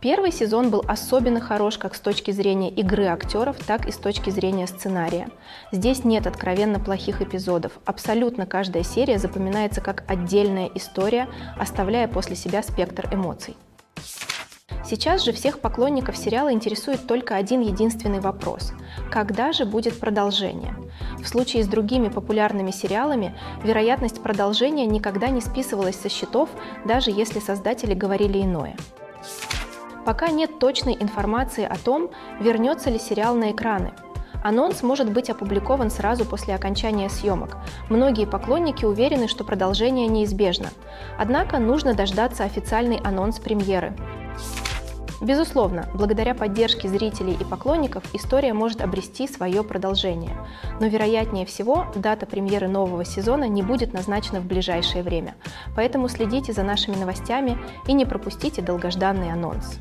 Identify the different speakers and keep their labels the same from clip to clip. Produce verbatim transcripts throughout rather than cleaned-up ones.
Speaker 1: Первый сезон был особенно хорош как с точки зрения игры актеров, так и с точки зрения сценария. Здесь нет откровенно плохих эпизодов. Абсолютно каждая серия запоминается как отдельная история, оставляя после себя спектр эмоций. Сейчас же всех поклонников сериала интересует только один единственный вопрос – когда же будет продолжение? В случае с другими популярными сериалами вероятность продолжения никогда не списывалась со счетов, даже если создатели говорили иное. Пока нет точной информации о том, вернется ли сериал на экраны. Анонс может быть опубликован сразу после окончания съемок. Многие поклонники уверены, что продолжение неизбежно. Однако нужно дождаться официальный анонс премьеры. Безусловно, благодаря поддержке зрителей и поклонников история может обрести свое продолжение. Но вероятнее всего, дата премьеры нового сезона не будет назначена в ближайшее время. Поэтому следите за нашими новостями и не пропустите долгожданный анонс.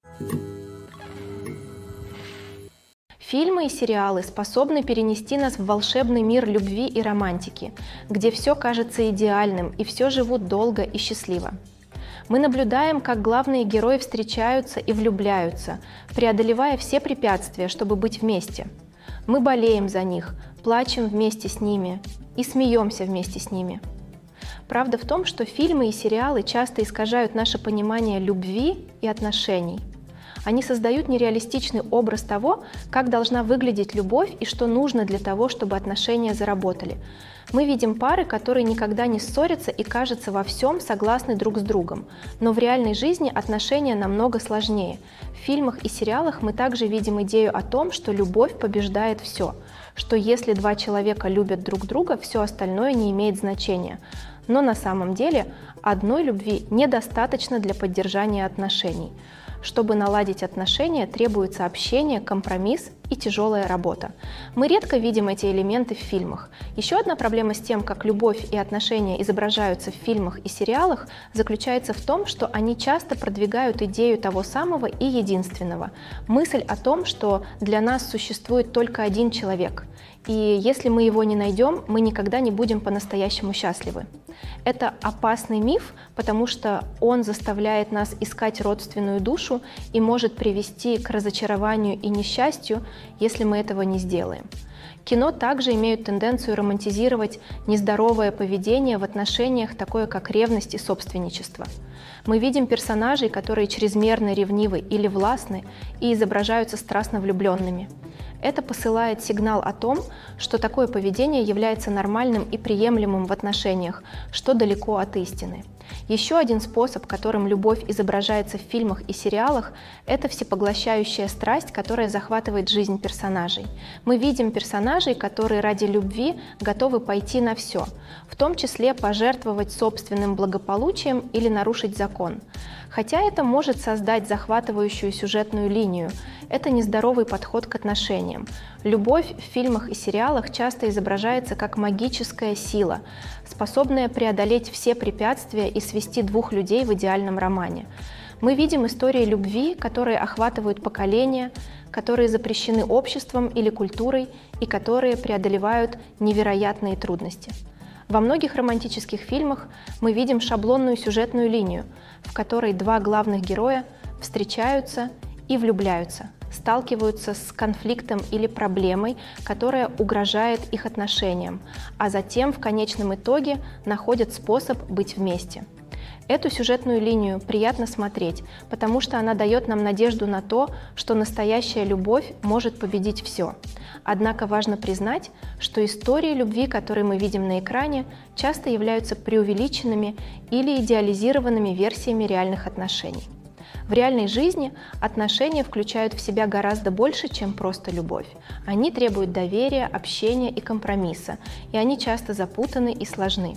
Speaker 1: Фильмы и сериалы способны перенести нас в волшебный мир любви и романтики, где все кажется идеальным и все живут долго и счастливо. Мы наблюдаем, как главные герои встречаются и влюбляются, преодолевая все препятствия, чтобы быть вместе. Мы болеем за них, плачем вместе с ними и смеемся вместе с ними. Правда в том, что фильмы и сериалы часто искажают наше понимание любви и отношений. Они создают нереалистичный образ того, как должна выглядеть любовь и что нужно для того, чтобы отношения заработали. Мы видим пары, которые никогда не ссорятся и, кажется, во всем согласны друг с другом. Но в реальной жизни отношения намного сложнее. В фильмах и сериалах мы также видим идею о том, что любовь побеждает все, что если два человека любят друг друга, все остальное не имеет значения. Но на самом деле одной любви недостаточно для поддержания отношений. Чтобы наладить отношения, требуется общение, компромисс и тяжелая работа. Мы редко видим эти элементы в фильмах. Еще одна проблема с тем, как любовь и отношения изображаются в фильмах и сериалах, заключается в том, что они часто продвигают идею того самого и единственного. Мысль о том, что для нас существует только один человек. И если мы его не найдем, мы никогда не будем по-настоящему счастливы. Это опасный миф, потому что он заставляет нас искать родственную душу и может привести к разочарованию и несчастью, если мы этого не сделаем. Кино также имеют тенденцию романтизировать нездоровое поведение в отношениях, такое как ревность и собственничество. Мы видим персонажей, которые чрезмерно ревнивы или властны и изображаются страстно влюбленными. Это посылает сигнал о том, что такое поведение является нормальным и приемлемым в отношениях, что далеко от истины. Еще один способ, которым любовь изображается в фильмах и сериалах, это всепоглощающая страсть, которая захватывает жизнь персонажей. Мы видим персонажей, которые ради любви готовы пойти на все, в том числе пожертвовать собственным благополучием или нарушить закон. Хотя это может создать захватывающую сюжетную линию, это нездоровый подход к отношениям. Любовь в фильмах и сериалах часто изображается как магическая сила, способная преодолеть все препятствия и свести двух людей в идеальном романе. Мы видим истории любви, которые охватывают поколения, которые запрещены обществом или культурой и которые преодолевают невероятные трудности. Во многих романтических фильмах мы видим шаблонную сюжетную линию, в которой два главных героя встречаются и влюбляются, сталкиваются с конфликтом или проблемой, которая угрожает их отношениям, а затем в конечном итоге находят способ быть вместе. Эту сюжетную линию приятно смотреть, потому что она дает нам надежду на то, что настоящая любовь может победить все. Однако важно признать, что истории любви, которые мы видим на экране, часто являются преувеличенными или идеализированными версиями реальных отношений. В реальной жизни отношения включают в себя гораздо больше, чем просто любовь. Они требуют доверия, общения и компромисса, и они часто запутаны и сложны.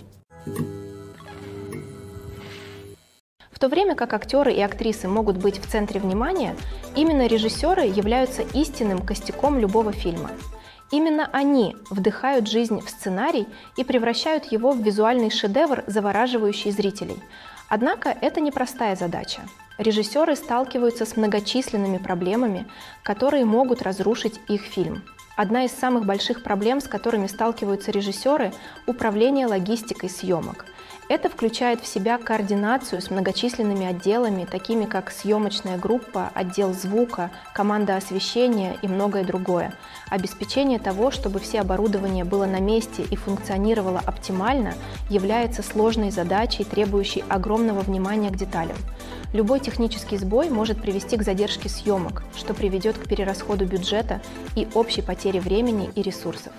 Speaker 1: В то время как актеры и актрисы могут быть в центре внимания, именно режиссеры являются истинным костяком любого фильма. Именно они вдыхают жизнь в сценарий и превращают его в визуальный шедевр, завораживающий зрителей. Однако это непростая задача. Режиссеры сталкиваются с многочисленными проблемами, которые могут разрушить их фильм. Одна из самых больших проблем, с которыми сталкиваются режиссеры – управление логистикой съемок. Это включает в себя координацию с многочисленными отделами, такими как съемочная группа, отдел звука, команда освещения и многое другое. Обеспечение того, чтобы все оборудование было на месте и функционировало оптимально, является сложной задачей, требующей огромного внимания к деталям. Любой технический сбой может привести к задержке съемок, что приведет к перерасходу бюджета и общей потере времени и ресурсов.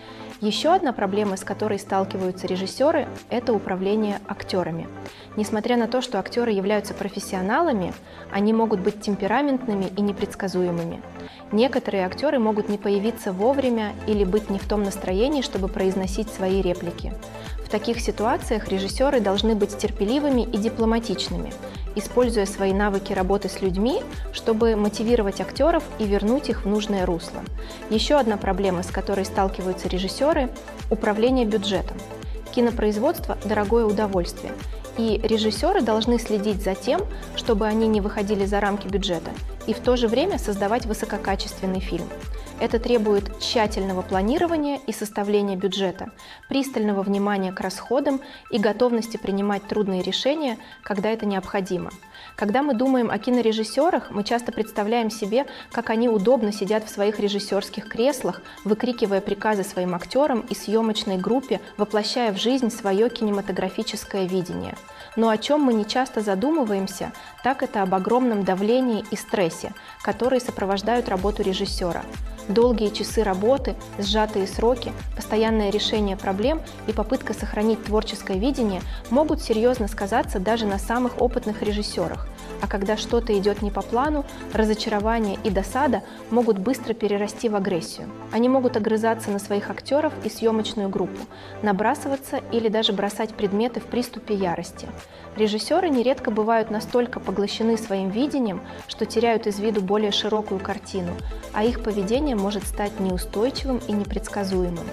Speaker 1: Еще одна проблема, с которой сталкиваются режиссеры, это управление актерами. Несмотря на то, что актеры являются профессионалами, они могут быть темпераментными и непредсказуемыми. Некоторые актеры могут не появиться вовремя или быть не в том настроении, чтобы произносить свои реплики. В таких ситуациях режиссеры должны быть терпеливыми и дипломатичными, используя свои навыки работы с людьми, чтобы мотивировать актеров и вернуть их в нужное русло. Еще одна проблема, с которой сталкиваются режиссеры – управление бюджетом. Кинопроизводство – дорогое удовольствие, и режиссеры должны следить за тем, чтобы они не выходили за рамки бюджета, и в то же время создавать высококачественный фильм. Это требует тщательного планирования и составления бюджета, пристального внимания к расходам и готовности принимать трудные решения, когда это необходимо. Когда мы думаем о кинорежиссерах, мы часто представляем себе, как они удобно сидят в своих режиссерских креслах, выкрикивая приказы своим актерам и съемочной группе, воплощая в жизнь свое кинематографическое видение. Но о чем мы не часто задумываемся, так это об огромном давлении и стрессе, которые сопровождают работу режиссера. Долгие часы работы, сжатые сроки, постоянное решение проблем и попытка сохранить творческое видение могут серьезно сказаться даже на самых опытных режиссерах. А когда что-то идет не по плану, разочарование и досада могут быстро перерасти в агрессию. Они могут огрызаться на своих актеров и съемочную группу, набрасываться или даже бросать предметы в приступе ярости. Режиссеры нередко бывают настолько поглощены своим видением, что теряют из виду более широкую картину, а их поведение может стать неустойчивым и непредсказуемым.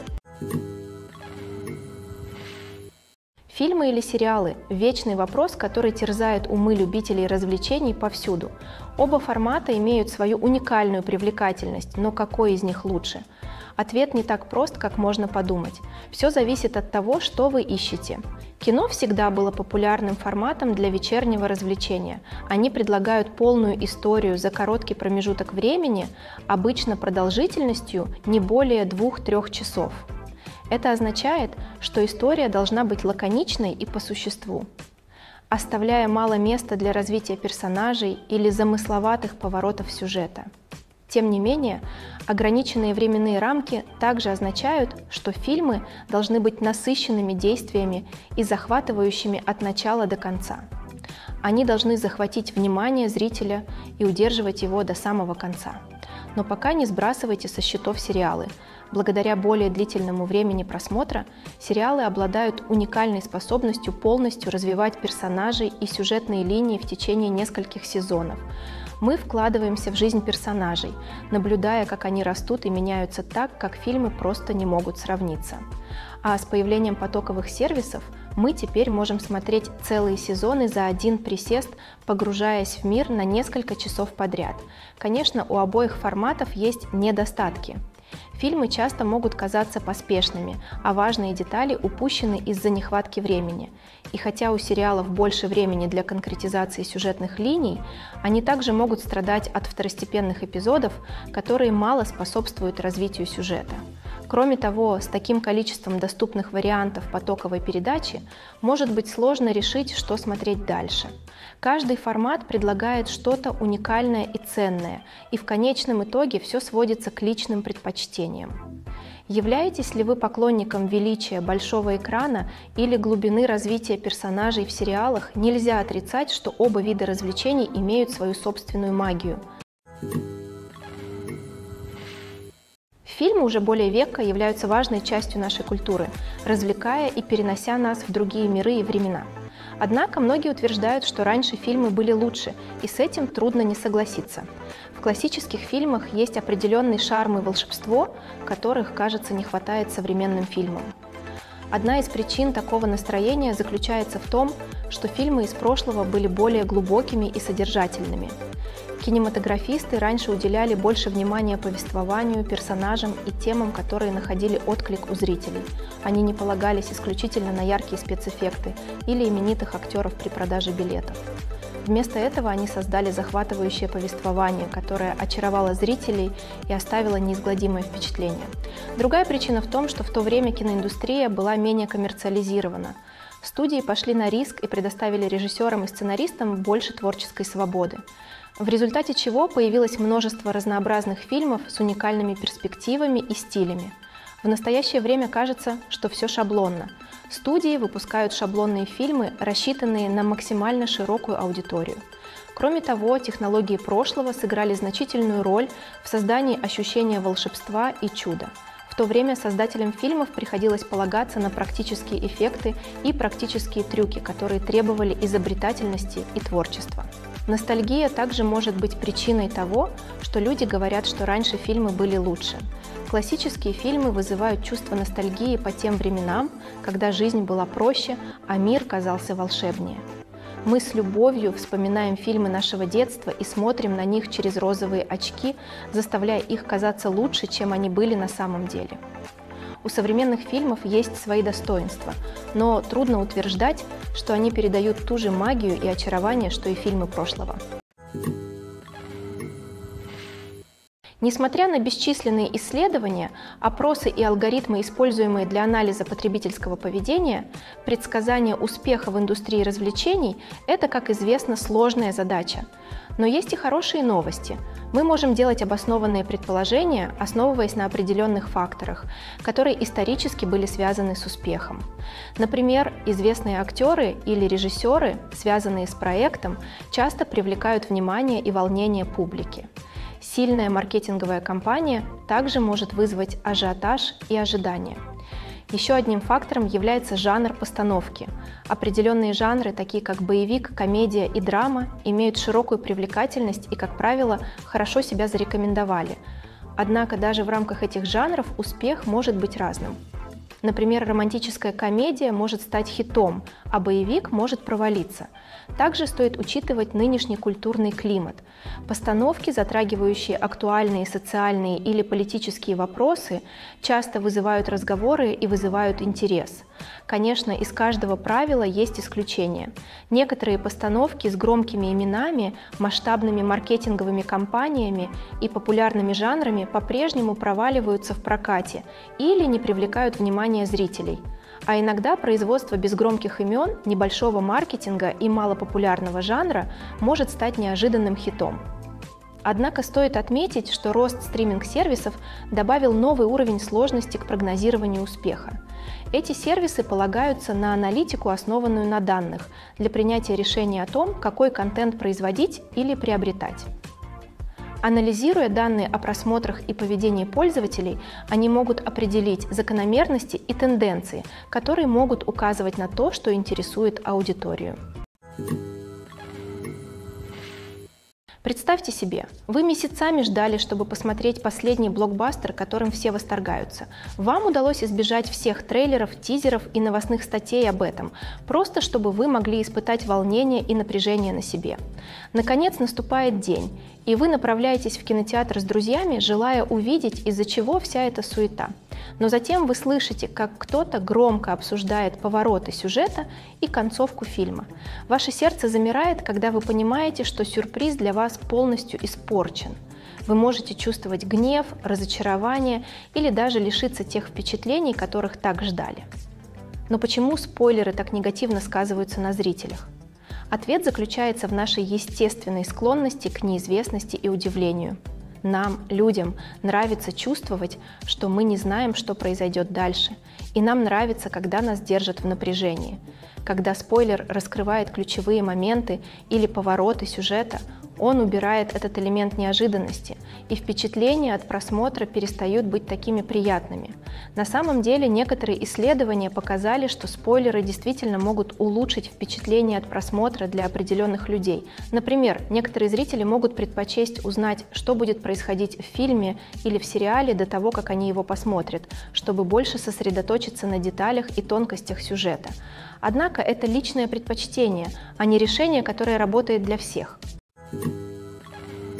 Speaker 1: Фильмы или сериалы – вечный вопрос, который терзает умы любителей развлечений повсюду. Оба формата имеют свою уникальную привлекательность, но какой из них лучше? Ответ не так прост, как можно подумать. Все зависит от того, что вы ищете. Кино всегда было популярным форматом для вечернего развлечения. Они предлагают полную историю за короткий промежуток времени, обычно продолжительностью не более двух-трех часов. Это означает, что история должна быть лаконичной и по существу, оставляя мало места для развития персонажей или замысловатых поворотов сюжета. Тем не менее, ограниченные временные рамки также означают, что фильмы должны быть насыщенными действиями и захватывающими от начала до конца. Они должны захватить внимание зрителя и удерживать его до самого конца. Но пока не сбрасывайте со счетов сериалы. Благодаря более длительному времени просмотра, сериалы обладают уникальной способностью полностью развивать персонажей и сюжетные линии в течение нескольких сезонов. Мы вкладываемся в жизнь персонажей, наблюдая, как они растут и меняются так, как фильмы просто не могут сравниться. А с появлением потоковых сервисов мы теперь можем смотреть целые сезоны за один присест, погружаясь в мир на несколько часов подряд. Конечно, у обоих форматов есть недостатки. Фильмы часто могут казаться поспешными, а важные детали упущены из-за нехватки времени. И хотя у сериалов больше времени для конкретизации сюжетных линий, они также могут страдать от второстепенных эпизодов, которые мало способствуют развитию сюжета. Кроме того, с таким количеством доступных вариантов потоковой передачи может быть сложно решить, что смотреть дальше. Каждый формат предлагает что-то уникальное и ценное, и в конечном итоге все сводится к личным предпочтениям. Являетесь ли вы поклонником величия большого экрана или глубины развития персонажей в сериалах, нельзя отрицать, что оба вида развлечений имеют свою собственную магию. Фильмы уже более века являются важной частью нашей культуры, развлекая и перенося нас в другие миры и времена. Однако многие утверждают, что раньше фильмы были лучше, и с этим трудно не согласиться. В классических фильмах есть определенный шарм и волшебство, которых, кажется, не хватает современным фильмам. Одна из причин такого настроения заключается в том, что фильмы из прошлого были более глубокими и содержательными. Кинематографисты раньше уделяли больше внимания повествованию, персонажам и темам, которые находили отклик у зрителей. Они не полагались исключительно на яркие спецэффекты или именитых актеров при продаже билетов. Вместо этого они создали захватывающее повествование, которое очаровало зрителей и оставило неизгладимое впечатление. Другая причина в том, что в то время киноиндустрия была менее коммерциализирована. Студии пошли на риск и предоставили режиссерам и сценаристам больше творческой свободы, в результате чего появилось множество разнообразных фильмов с уникальными перспективами и стилями. В настоящее время кажется, что все шаблонно. Студии выпускают шаблонные фильмы, рассчитанные на максимально широкую аудиторию. Кроме того, технологии прошлого сыграли значительную роль в создании ощущения волшебства и чуда. В то время создателям фильмов приходилось полагаться на практические эффекты и практические трюки, которые требовали изобретательности и творчества. Ностальгия также может быть причиной того, что люди говорят, что раньше фильмы были лучше. Классические фильмы вызывают чувство ностальгии по тем временам, когда жизнь была проще, а мир казался волшебнее. Мы с любовью вспоминаем фильмы нашего детства и смотрим на них через розовые очки, заставляя их казаться лучше, чем они были на самом деле. У современных фильмов есть свои достоинства, но трудно утверждать, что они передают ту же магию и очарование, что и фильмы прошлого. Несмотря на бесчисленные исследования, опросы и алгоритмы, используемые для анализа потребительского поведения, предсказание успеха в индустрии развлечений – это, как известно, сложная задача. Но есть и хорошие новости. Мы можем делать обоснованные предположения, основываясь на определенных факторах, которые исторически были связаны с успехом. Например, известные актеры или режиссеры, связанные с проектом, часто привлекают внимание и волнение публики. Сильная маркетинговая кампания также может вызвать ажиотаж и ожидания. Еще одним фактором является жанр постановки. Определенные жанры, такие как боевик, комедия и драма, имеют широкую привлекательность и, как правило, хорошо себя зарекомендовали. Однако даже в рамках этих жанров успех может быть разным. Например, романтическая комедия может стать хитом, а боевик может провалиться. Также стоит учитывать нынешний культурный климат. Постановки, затрагивающие актуальные социальные или политические вопросы, часто вызывают разговоры и вызывают интерес. Конечно, из каждого правила есть исключения. Некоторые постановки с громкими именами, масштабными маркетинговыми кампаниями и популярными жанрами по-прежнему проваливаются в прокате или не привлекают внимания зрителей. А иногда производство без громких имен, небольшого маркетинга и малопопулярного жанра может стать неожиданным хитом. Однако стоит отметить, что рост стриминг-сервисов добавил новый уровень сложности к прогнозированию успеха. Эти сервисы полагаются на аналитику, основанную на данных, для принятия решения о том, какой контент производить или приобретать. Анализируя данные о просмотрах и поведении пользователей, они могут определить закономерности и тенденции, которые могут указывать на то, что интересует аудиторию. Представьте себе, вы месяцами ждали, чтобы посмотреть последний блокбастер, которым все восторгаются. Вам удалось избежать всех трейлеров, тизеров и новостных статей об этом, просто чтобы вы могли испытать волнение и напряжение на себе. Наконец наступает день, и вы направляетесь в кинотеатр с друзьями, желая увидеть, из-за чего вся эта суета. Но затем вы слышите, как кто-то громко обсуждает повороты сюжета и концовку фильма. Ваше сердце замирает, когда вы понимаете, что сюрприз для вас полностью испорчен. Вы можете чувствовать гнев, разочарование или даже лишиться тех впечатлений, которых так ждали. Но почему спойлеры так негативно сказываются на зрителях? Ответ заключается в нашей естественной склонности к неизвестности и удивлению. Нам, людям, нравится чувствовать, что мы не знаем, что произойдет дальше, и нам нравится, когда нас держат в напряжении. Когда спойлер раскрывает ключевые моменты или повороты сюжета, он убирает этот элемент неожиданности, и впечатления от просмотра перестают быть такими приятными. На самом деле, некоторые исследования показали, что спойлеры действительно могут улучшить впечатление от просмотра для определенных людей. Например, некоторые зрители могут предпочесть узнать, что будет происходить в фильме или в сериале до того, как они его посмотрят, чтобы больше сосредоточиться на деталях и тонкостях сюжета. Однако это личное предпочтение, а не решение, которое работает для всех.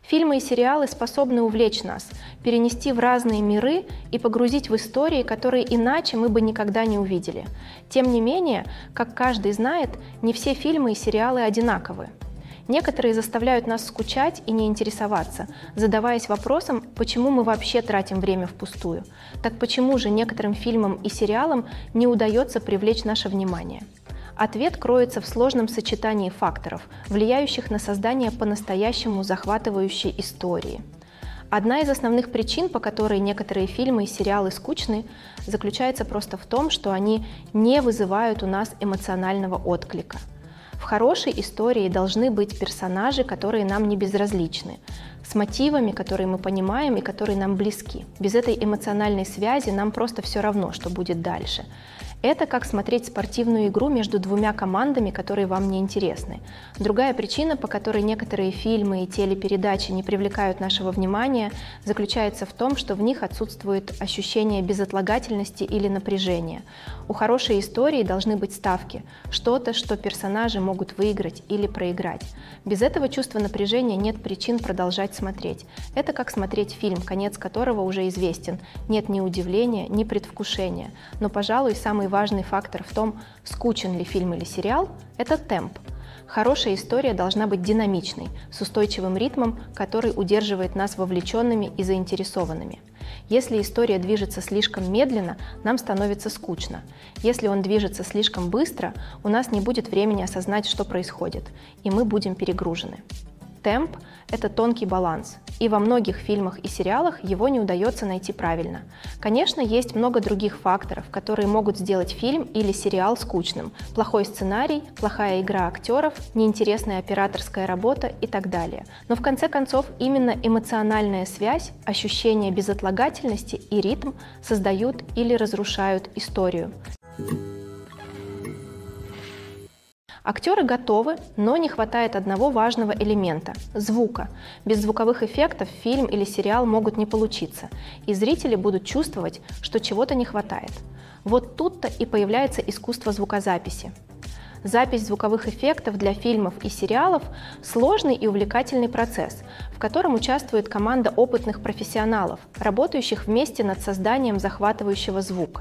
Speaker 1: Фильмы и сериалы способны увлечь нас, перенести в разные миры и погрузить в истории, которые иначе мы бы никогда не увидели. Тем не менее, как каждый знает, не все фильмы и сериалы одинаковы. Некоторые заставляют нас скучать и не интересоваться, задаваясь вопросом, почему мы вообще тратим время впустую. Так почему же некоторым фильмам и сериалам не удается привлечь наше внимание? Ответ кроется в сложном сочетании факторов, влияющих на создание по-настоящему захватывающей истории. Одна из основных причин, по которой некоторые фильмы и сериалы скучны, заключается просто в том, что они не вызывают у нас эмоционального отклика. В хорошей истории должны быть персонажи, которые нам не безразличны, с мотивами, которые мы понимаем и которые нам близки. Без этой эмоциональной связи нам просто все равно, что будет дальше. Это как смотреть спортивную игру между двумя командами, которые вам не интересны. Другая причина, по которой некоторые фильмы и телепередачи не привлекают нашего внимания, заключается в том, что в них отсутствует ощущение безотлагательности или напряжения. У хорошей истории должны быть ставки, что-то, что персонажи могут выиграть или проиграть. Без этого чувства напряжения нет причин продолжать смотреть. Это как смотреть фильм, конец которого уже известен. Нет ни удивления, ни предвкушения. Но, пожалуй, самый важный фактор в том, скучен ли фильм или сериал, это темп. Хорошая история должна быть динамичной, с устойчивым ритмом, который удерживает нас вовлеченными и заинтересованными. Если история движется слишком медленно, нам становится скучно. Если он движется слишком быстро, у нас не будет времени осознать, что происходит, и мы будем перегружены. Темп – это тонкий баланс, и во многих фильмах и сериалах его не удается найти правильно. Конечно, есть много других факторов, которые могут сделать фильм или сериал скучным. Плохой сценарий, плохая игра актеров, неинтересная операторская работа и так далее. Но в конце концов именно эмоциональная связь, ощущение безотлагательности и ритм создают или разрушают историю. Актеры готовы, но не хватает одного важного элемента – звука. Без звуковых эффектов фильм или сериал могут не получиться, и зрители будут чувствовать, что чего-то не хватает. Вот тут-то и появляется искусство звукозаписи. Запись звуковых эффектов для фильмов и сериалов – сложный и увлекательный процесс, в котором участвует команда опытных профессионалов, работающих вместе над созданием захватывающего звука.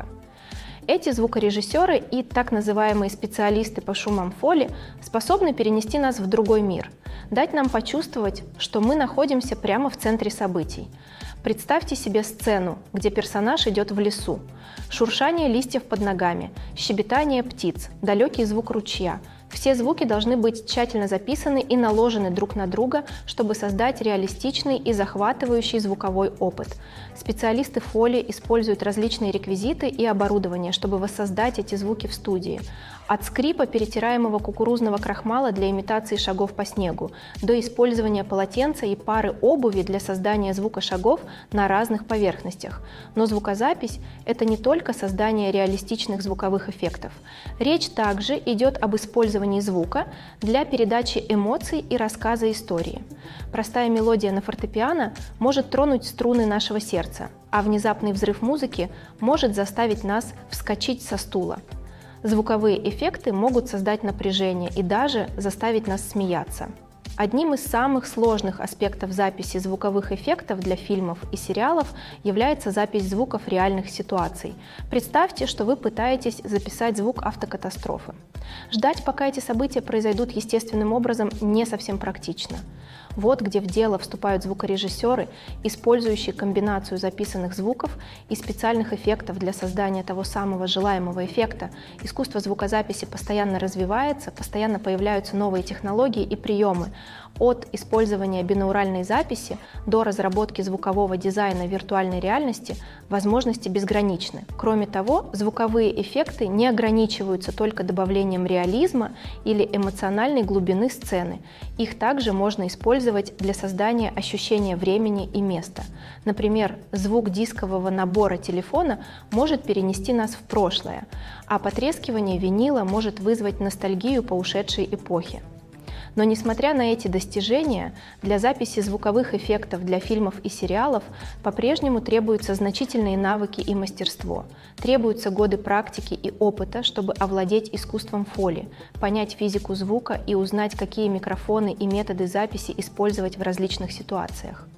Speaker 1: Эти звукорежиссеры и так называемые специалисты по шумам фоли способны перенести нас в другой мир, дать нам почувствовать, что мы находимся прямо в центре событий. Представьте себе сцену, где персонаж идет в лесу. Шуршание листьев под ногами, щебетание птиц, далекий звук ручья. Все звуки должны быть тщательно записаны и наложены друг на друга, чтобы создать реалистичный и захватывающий звуковой опыт. Специалисты фоли используют различные реквизиты и оборудование, чтобы воссоздать эти звуки в студии. От скрипа перетираемого кукурузного крахмала для имитации шагов по снегу, до использования полотенца и пары обуви для создания звука шагов на разных поверхностях. Но звукозапись – это не только создание реалистичных звуковых эффектов. Речь также идет об использовании звука для передачи эмоций и рассказа истории. Простая мелодия на фортепиано может тронуть струны нашего сердца, а внезапный взрыв музыки может заставить нас вскочить со стула. Звуковые эффекты могут создать напряжение и даже заставить нас смеяться. Одним из самых сложных аспектов записи звуковых эффектов для фильмов и сериалов является запись звуков реальных ситуаций. Представьте, что вы пытаетесь записать звук автокатастрофы. Ждать, пока эти события произойдут естественным образом, не совсем практично. Вот где в дело вступают звукорежиссеры, использующие комбинацию записанных звуков и специальных эффектов для создания того самого желаемого эффекта. Искусство звукозаписи постоянно развивается, постоянно появляются новые технологии и приемы. От использования бинауральной записи до разработки звукового дизайна виртуальной реальности возможности безграничны. Кроме того, звуковые эффекты не ограничиваются только добавлением реализма или эмоциональной глубины сцены. Их также можно использовать для создания ощущения времени и места. Например, звук дискового набора телефона может перенести нас в прошлое, а потрескивание винила может вызвать ностальгию по ушедшей эпохе. Но несмотря на эти достижения, для записи звуковых эффектов для фильмов и сериалов по-прежнему требуются значительные навыки и мастерство. Требуются годы практики и опыта, чтобы овладеть искусством фоли, понять физику звука и узнать, какие микрофоны и методы записи использовать в различных ситуациях.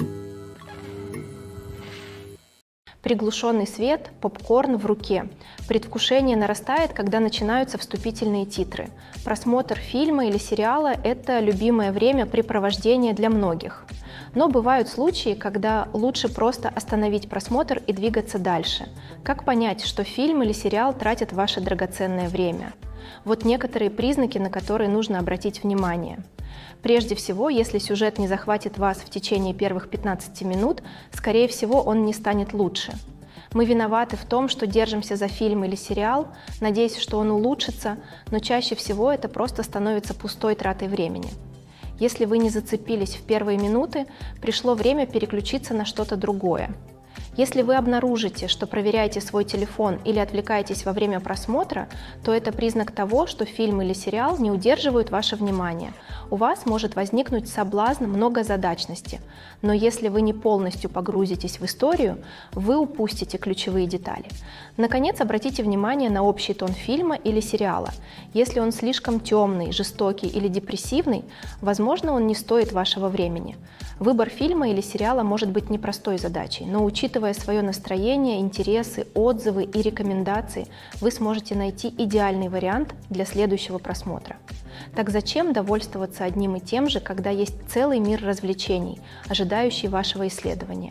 Speaker 1: Приглушенный свет, попкорн в руке. Предвкушение нарастает, когда начинаются вступительные титры. Просмотр фильма или сериала – это любимое времяпрепровождение для многих. Но бывают случаи, когда лучше просто остановить просмотр и двигаться дальше. Как понять, что фильм или сериал тратят ваше драгоценное время? Вот некоторые признаки, на которые нужно обратить внимание. Прежде всего, если сюжет не захватит вас в течение первых пятнадцати минут, скорее всего, он не станет лучше. Мы виноваты в том, что держимся за фильм или сериал, надеясь, что он улучшится, но чаще всего это просто становится пустой тратой времени. Если вы не зацепились в первые минуты, пришло время переключиться на что-то другое. Если вы обнаружите, что проверяете свой телефон или отвлекаетесь во время просмотра, то это признак того, что фильм или сериал не удерживают ваше внимание. У вас может возникнуть соблазн многозадачности, но если вы не полностью погрузитесь в историю, вы упустите ключевые детали. Наконец, обратите внимание на общий тон фильма или сериала. Если он слишком темный, жестокий или депрессивный, возможно, он не стоит вашего времени. Выбор фильма или сериала может быть непростой задачей, но учитывая свое настроение, интересы, отзывы и рекомендации, вы сможете найти идеальный вариант для следующего просмотра. Так зачем довольствоваться одним и тем же, когда есть целый мир развлечений, ожидающий вашего исследования?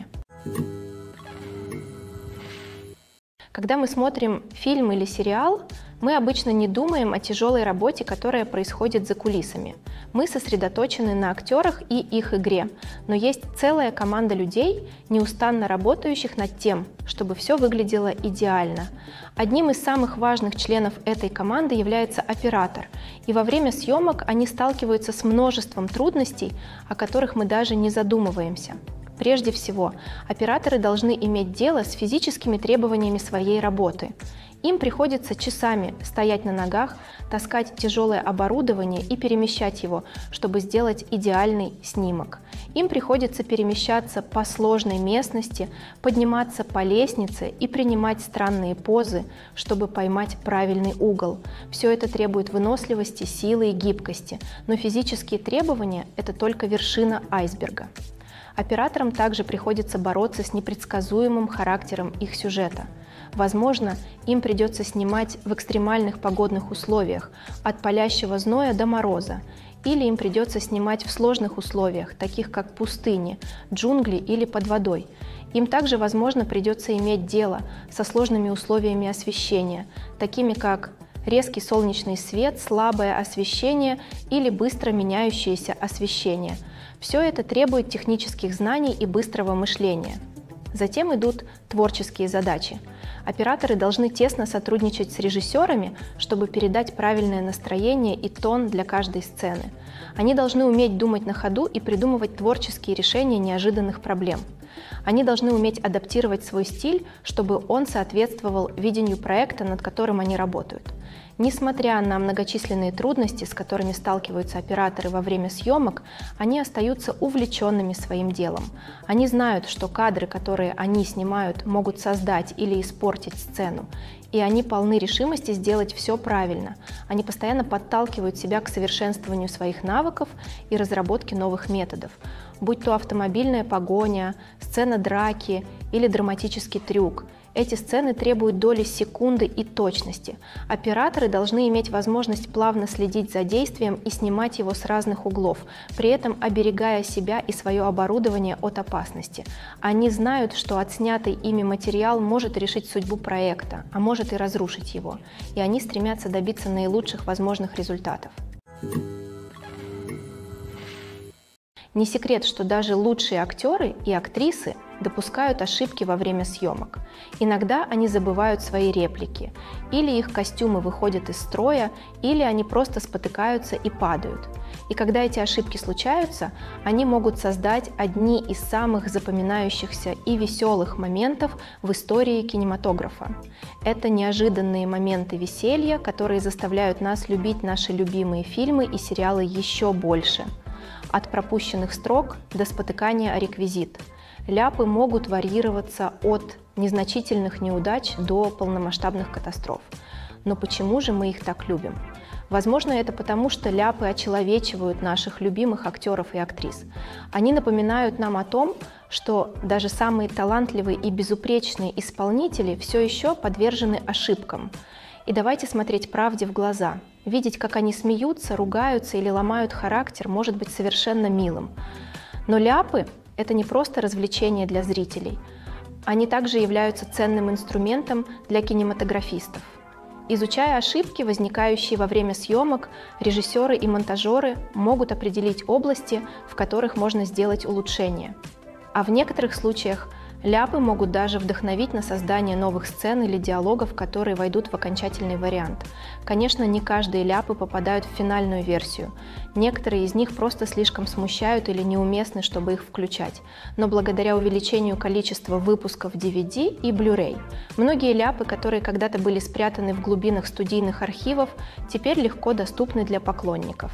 Speaker 1: Когда мы смотрим фильм или сериал, мы обычно не думаем о тяжелой работе, которая происходит за кулисами. Мы сосредоточены на актерах и их игре, но есть целая команда людей, неустанно работающих над тем, чтобы все выглядело идеально. Одним из самых важных членов этой команды является оператор, и во время съемок они сталкиваются с множеством трудностей, о которых мы даже не задумываемся. Прежде всего, операторы должны иметь дело с физическими требованиями своей работы. Им приходится часами стоять на ногах, таскать тяжелое оборудование и перемещать его, чтобы сделать идеальный снимок. Им приходится перемещаться по сложной местности, подниматься по лестнице и принимать странные позы, чтобы поймать правильный угол. Все это требует выносливости, силы и гибкости, но физические требования – это только вершина айсберга. Операторам также приходится бороться с непредсказуемым характером их сюжета. Возможно, им придется снимать в экстремальных погодных условиях, от палящего зноя до мороза, или им придется снимать в сложных условиях, таких как пустыни, джунгли или под водой. Им также, возможно, придется иметь дело со сложными условиями освещения, такими как резкий солнечный свет, слабое освещение или быстро меняющееся освещение. Все это требует технических знаний и быстрого мышления. Затем идут творческие задачи. Операторы должны тесно сотрудничать с режиссерами, чтобы передать правильное настроение и тон для каждой сцены. Они должны уметь думать на ходу и придумывать творческие решения неожиданных проблем. Они должны уметь адаптировать свой стиль, чтобы он соответствовал видению проекта, над которым они работают. Несмотря на многочисленные трудности, с которыми сталкиваются операторы во время съемок, они остаются увлеченными своим делом. Они знают, что кадры, которые они снимают, могут создать или испортить сцену, и они полны решимости сделать все правильно. Они постоянно подталкивают себя к совершенствованию своих навыков и разработке новых методов, будь то автомобильная погоня, сцена драки или драматический трюк. Эти сцены требуют доли секунды и точности. Операторы должны иметь возможность плавно следить за действием и снимать его с разных углов, при этом оберегая себя и свое оборудование от опасности. Они знают, что отснятый ими материал может решить судьбу проекта, а может и разрушить его, и они стремятся добиться наилучших возможных результатов. Не секрет, что даже лучшие актеры и актрисы допускают ошибки во время съемок. Иногда они забывают свои реплики, или их костюмы выходят из строя, или они просто спотыкаются и падают. И когда эти ошибки случаются, они могут создать одни из самых запоминающихся и веселых моментов в истории кинематографа. Это неожиданные моменты веселья, которые заставляют нас любить наши любимые фильмы и сериалы еще больше. От пропущенных строк до спотыкания о реквизит. Ляпы могут варьироваться от незначительных неудач до полномасштабных катастроф. Но почему же мы их так любим? Возможно, это потому, что ляпы очеловечивают наших любимых актеров и актрис. Они напоминают нам о том, что даже самые талантливые и безупречные исполнители все еще подвержены ошибкам. И давайте смотреть правде в глаза. Видеть, как они смеются, ругаются или ломают характер, может быть совершенно милым. Но ляпы – это не просто развлечение для зрителей. Они также являются ценным инструментом для кинематографистов. Изучая ошибки, возникающие во время съемок, режиссеры и монтажеры могут определить области, в которых можно сделать улучшения. А в некоторых случаях ляпы могут даже вдохновить на создание новых сцен или диалогов, которые войдут в окончательный вариант. Конечно, не каждые ляпы попадают в финальную версию. Некоторые из них просто слишком смущают или неуместны, чтобы их включать. Но благодаря увеличению количества выпусков ди ви ди и Blu-ray, многие ляпы, которые когда-то были спрятаны в глубинах студийных архивов, теперь легко доступны для поклонников.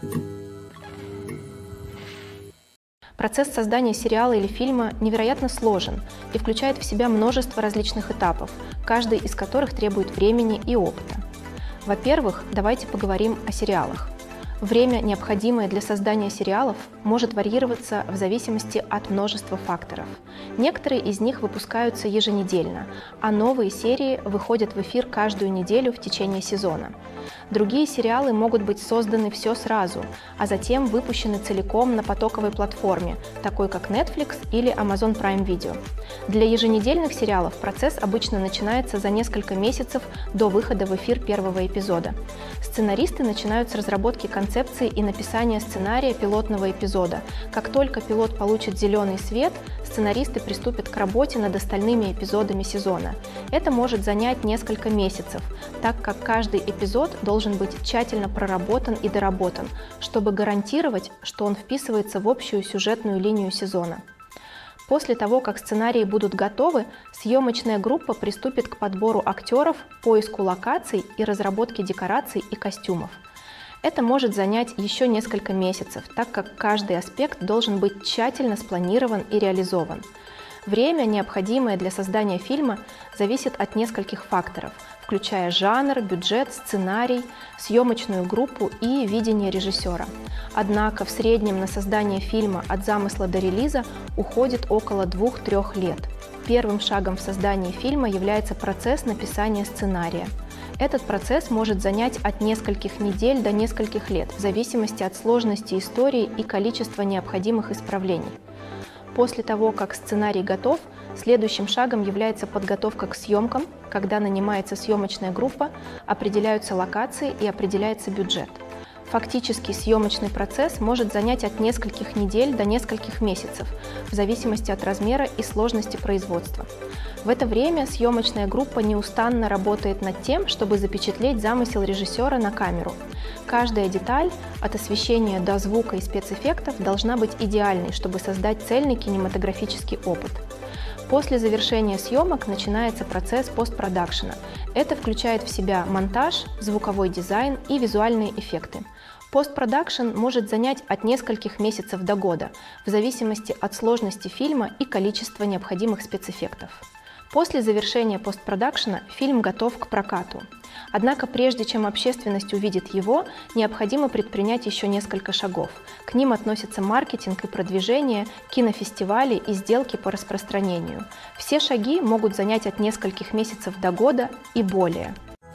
Speaker 1: Процесс создания сериала или фильма невероятно сложен и включает в себя множество различных этапов, каждый из которых требует времени и опыта. Во-первых, давайте поговорим о сериалах. Время, необходимое для создания сериалов, может варьироваться в зависимости от множества факторов. Некоторые из них выпускаются еженедельно, а новые серии выходят в эфир каждую неделю в течение сезона. Другие сериалы могут быть созданы все сразу, а затем выпущены целиком на потоковой платформе, такой как Netflix или Amazon Prime Video. Для еженедельных сериалов процесс обычно начинается за несколько месяцев до выхода в эфир первого эпизода. Сценаристы начинают с разработки концепции и написания сценария пилотного эпизода. Как только пилот получит зеленый свет, сценаристы приступят к работе над остальными эпизодами сезона. Это может занять несколько месяцев, так как каждый эпизод должен быть тщательно проработан и доработан, чтобы гарантировать, что он вписывается в общую сюжетную линию сезона. После того, как сценарии будут готовы, съемочная группа приступит к подбору актеров, поиску локаций и разработке декораций и костюмов. Это может занять еще несколько месяцев, так как каждый аспект должен быть тщательно спланирован и реализован. Время, необходимое для создания фильма, зависит от нескольких факторов, включая жанр, бюджет, сценарий, съемочную группу и видение режиссера. Однако в среднем на создание фильма от замысла до релиза уходит около двух-трёх лет. Первым шагом в создании фильма является процесс написания сценария. Этот процесс может занять от нескольких недель до нескольких лет, в зависимости от сложности истории и количества необходимых исправлений. После того, как сценарий готов, следующим шагом является подготовка к съемкам, когда нанимается съемочная группа, определяются локации и определяется бюджет. Фактически съемочный процесс может занять от нескольких недель до нескольких месяцев, в зависимости от размера и сложности производства. В это время съемочная группа неустанно работает над тем, чтобы запечатлеть замысел режиссера на камеру. Каждая деталь, от освещения до звука и спецэффектов, должна быть идеальной, чтобы создать цельный кинематографический опыт. После завершения съемок начинается процесс постпродакшена. Это включает в себя монтаж, звуковой дизайн и визуальные эффекты. Постпродакшн может занять от нескольких месяцев до года, в зависимости от сложности фильма и количества необходимых спецэффектов. После завершения постпродакшена фильм готов к прокату. Однако прежде чем общественность увидит его, необходимо предпринять еще несколько шагов. К ним относятся маркетинг и продвижение, кинофестивали и сделки по распространению. Все шаги могут занять от нескольких месяцев до года и более.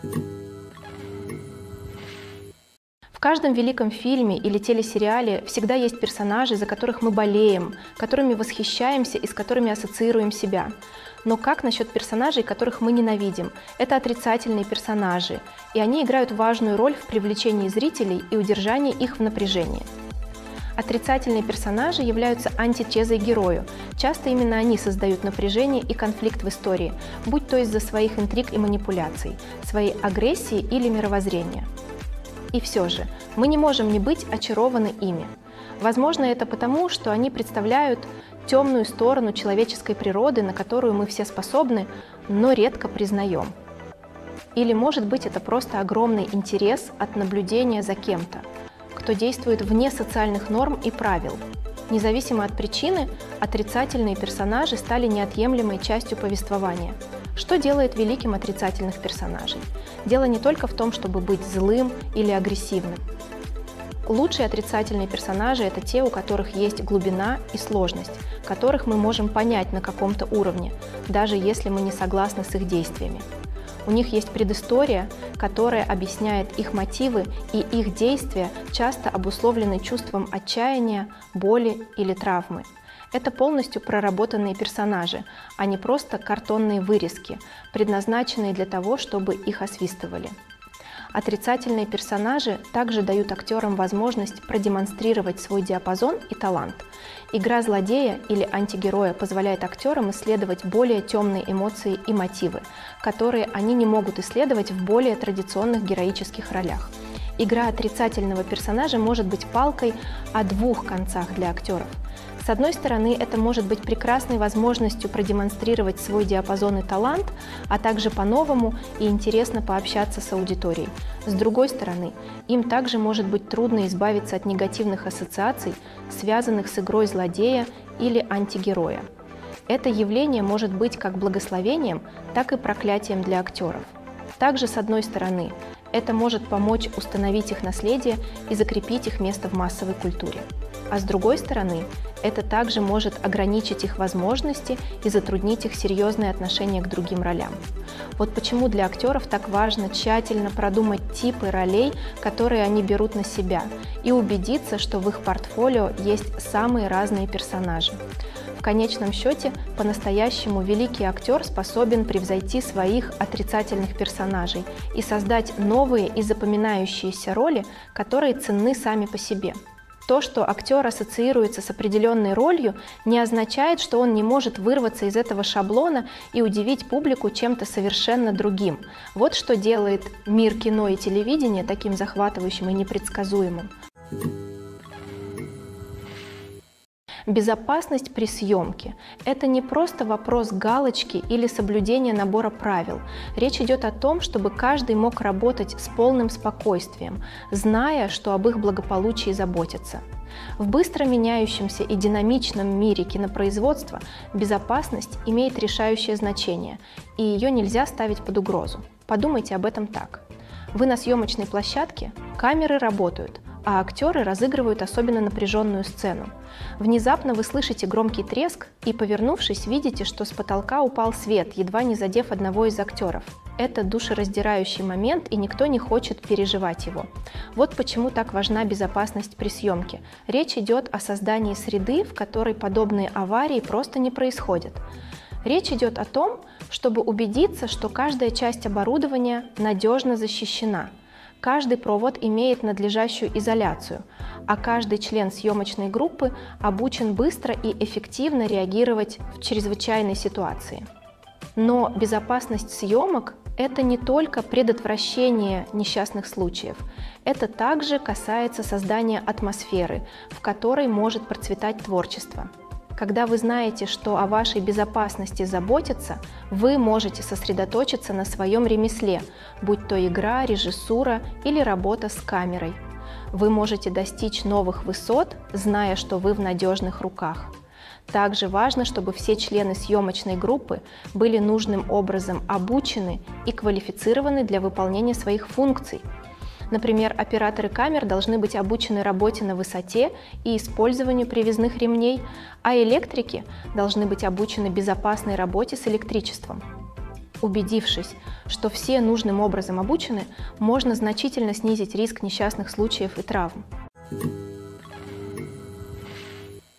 Speaker 1: В каждом великом фильме или телесериале всегда есть персонажи, за которых мы болеем, которыми восхищаемся и с которыми ассоциируем себя. Но как насчет персонажей, которых мы ненавидим? Это отрицательные персонажи, и они играют важную роль в привлечении зрителей и удержании их в напряжении. Отрицательные персонажи являются антитезой герою. Часто именно они создают напряжение и конфликт в истории, будь то из-за своих интриг и манипуляций, своей агрессии или мировоззрения. И все же, мы не можем не быть очарованы ими. Возможно, это потому, что они представляют темную сторону человеческой природы, на которую мы все способны, но редко признаем. Или, может быть, это просто огромный интерес от наблюдения за кем-то, кто действует вне социальных норм и правил. Независимо от причины, отрицательные персонажи стали неотъемлемой частью повествования. Что делает великим отрицательных персонажей? Дело не только в том, чтобы быть злым или агрессивным. Лучшие отрицательные персонажи – это те, у которых есть глубина и сложность, которых мы можем понять на каком-то уровне, даже если мы не согласны с их действиями. У них есть предыстория, которая объясняет их мотивы, и их действия часто обусловлены чувством отчаяния, боли или травмы. Это полностью проработанные персонажи, а не просто картонные вырезки, предназначенные для того, чтобы их освистывали. Отрицательные персонажи также дают актерам возможность продемонстрировать свой диапазон и талант. Игра злодея или антигероя позволяет актерам исследовать более темные эмоции и мотивы, которые они не могут исследовать в более традиционных героических ролях. Игра отрицательного персонажа может быть палкой о двух концах для актеров. С одной стороны, это может быть прекрасной возможностью продемонстрировать свой диапазон и талант, а также по-новому и интересно пообщаться с аудиторией. С другой стороны, им также может быть трудно избавиться от негативных ассоциаций, связанных с игрой злодея или антигероя. Это явление может быть как благословением, так и проклятием для актеров. Также, с одной стороны, это может помочь установить их наследие и закрепить их место в массовой культуре. А с другой стороны, это также может ограничить их возможности и затруднить их серьезные отношения к другим ролям. Вот почему для актеров так важно тщательно продумать типы ролей, которые они берут на себя, и убедиться, что в их портфолио есть самые разные персонажи. В конечном счете, по-настоящему великий актер способен превзойти своих отрицательных персонажей и создать новые и запоминающиеся роли, которые ценны сами по себе. То, что актер ассоциируется с определенной ролью, не означает, что он не может вырваться из этого шаблона и удивить публику чем-то совершенно другим. Вот что делает мир кино и телевидения таким захватывающим и непредсказуемым. Безопасность при съемке – это не просто вопрос галочки или соблюдения набора правил. Речь идет о том, чтобы каждый мог работать с полным спокойствием, зная, что об их благополучии заботятся. В быстро меняющемся и динамичном мире кинопроизводства безопасность имеет решающее значение, и ее нельзя ставить под угрозу. Подумайте об этом так. Вы на съемочной площадке, камеры работают, а актеры разыгрывают особенно напряженную сцену. Внезапно вы слышите громкий треск и, повернувшись, видите, что с потолка упал свет, едва не задев одного из актеров. Это душераздирающий момент, и никто не хочет переживать его. Вот почему так важна безопасность при съемке. Речь идет о создании среды, в которой подобные аварии просто не происходят. Речь идет о том, чтобы убедиться, что каждая часть оборудования надежно защищена. Каждый провод имеет надлежащую изоляцию, а каждый член съемочной группы обучен быстро и эффективно реагировать в чрезвычайной ситуации. Но безопасность съемок – это не только предотвращение несчастных случаев. Это также касается создания атмосферы, в которой может процветать творчество. Когда вы знаете, что о вашей безопасности заботятся, вы можете сосредоточиться на своем ремесле, будь то игра, режиссура или работа с камерой. Вы можете достичь новых высот, зная, что вы в надежных руках. Также важно, чтобы все члены съемочной группы были нужным образом обучены и квалифицированы для выполнения своих функций. Например, операторы камер должны быть обучены работе на высоте и использованию привязных ремней, а электрики должны быть обучены безопасной работе с электричеством. Убедившись, что все нужным образом обучены, можно значительно снизить риск несчастных случаев и травм.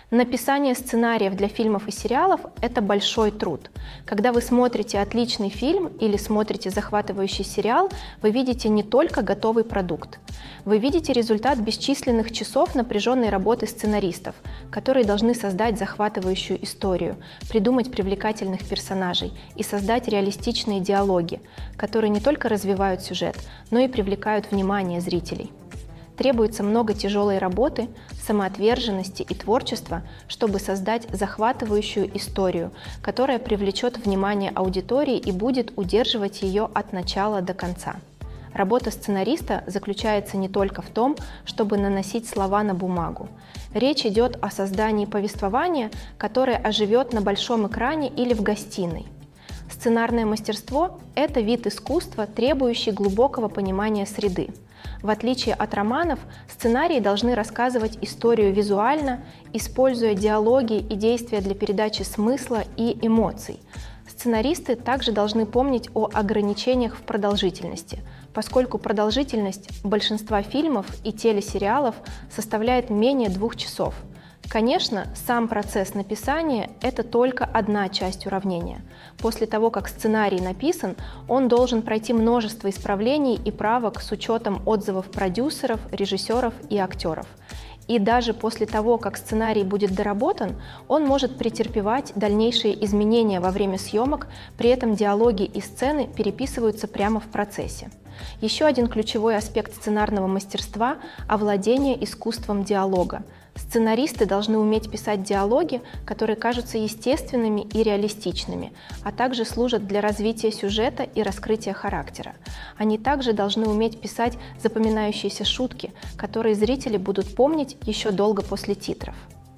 Speaker 1: Написание сценариев для фильмов и сериалов – это большой труд. Когда вы смотрите отличный фильм или смотрите захватывающий сериал, вы видите не только готовый продукт. Вы видите результат бесчисленных часов напряженной работы сценаристов, которые должны создать захватывающую историю, придумать привлекательных персонажей и создать реалистичные диалоги, которые не только развивают сюжет, но и привлекают внимание зрителей. Требуется много тяжелой работы, самоотверженности и творчества, чтобы создать захватывающую историю, которая привлечет внимание аудитории и будет удерживать ее от начала до конца. Работа сценариста заключается не только в том, чтобы наносить слова на бумагу. Речь идет о создании повествования, которое оживет на большом экране или в гостиной. Сценарное мастерство – это вид искусства, требующий глубокого понимания среды. В отличие от романов, сценарии должны рассказывать историю визуально, используя диалоги и действия для передачи смысла и эмоций. Сценаристы также должны помнить о ограничениях в продолжительности, поскольку продолжительность большинства фильмов и телесериалов составляет менее двух часов. Конечно, сам процесс написания – это только одна часть уравнения. После того, как сценарий написан, он должен пройти множество исправлений и правок с учетом отзывов продюсеров, режиссеров и актеров. И даже после того, как сценарий будет доработан, он может претерпевать дальнейшие изменения во время съемок, при этом диалоги и сцены переписываются прямо в процессе. Еще один ключевой аспект сценарного мастерства – овладение искусством диалога. Сценаристы должны уметь писать диалоги, которые кажутся естественными и реалистичными, а также служат для развития сюжета и раскрытия характера. Они также должны уметь писать запоминающиеся шутки, которые зрители будут помнить еще долго после титров.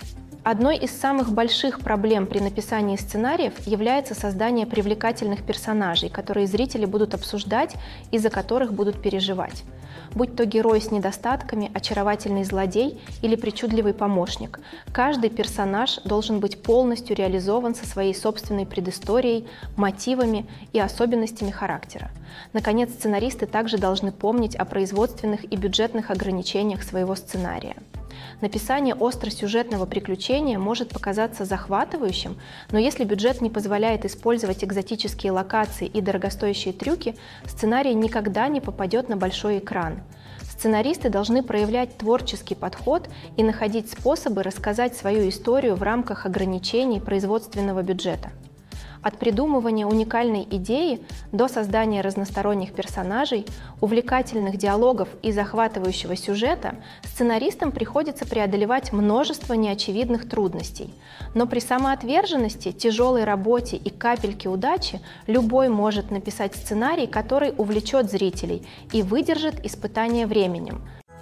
Speaker 1: Одной из самых больших проблем при написании сценариев является создание привлекательных персонажей, которые зрители будут обсуждать и за которых будут переживать. Будь то герой с недостатками, очаровательный злодей или причудливый помощник, каждый персонаж должен быть полностью реализован со своей собственной предысторией, мотивами и особенностями характера. Наконец, сценаристы также должны помнить о производственных и бюджетных ограничениях своего сценария. Написание остросюжетного приключения может показаться захватывающим, но если бюджет не позволяет использовать экзотические локации и дорогостоящие трюки, сценарий никогда не попадет на большой экран. Сценаристы должны проявлять творческий подход и находить способы рассказать свою историю в рамках ограничений производственного бюджета. От придумывания уникальной идеи до создания разносторонних персонажей, увлекательных диалогов и захватывающего сюжета сценаристам приходится преодолевать множество неочевидных трудностей. Но при самоотверженности, тяжелой работе и капельке удачи любой может написать сценарий, который увлечет зрителей и выдержит испытание временем.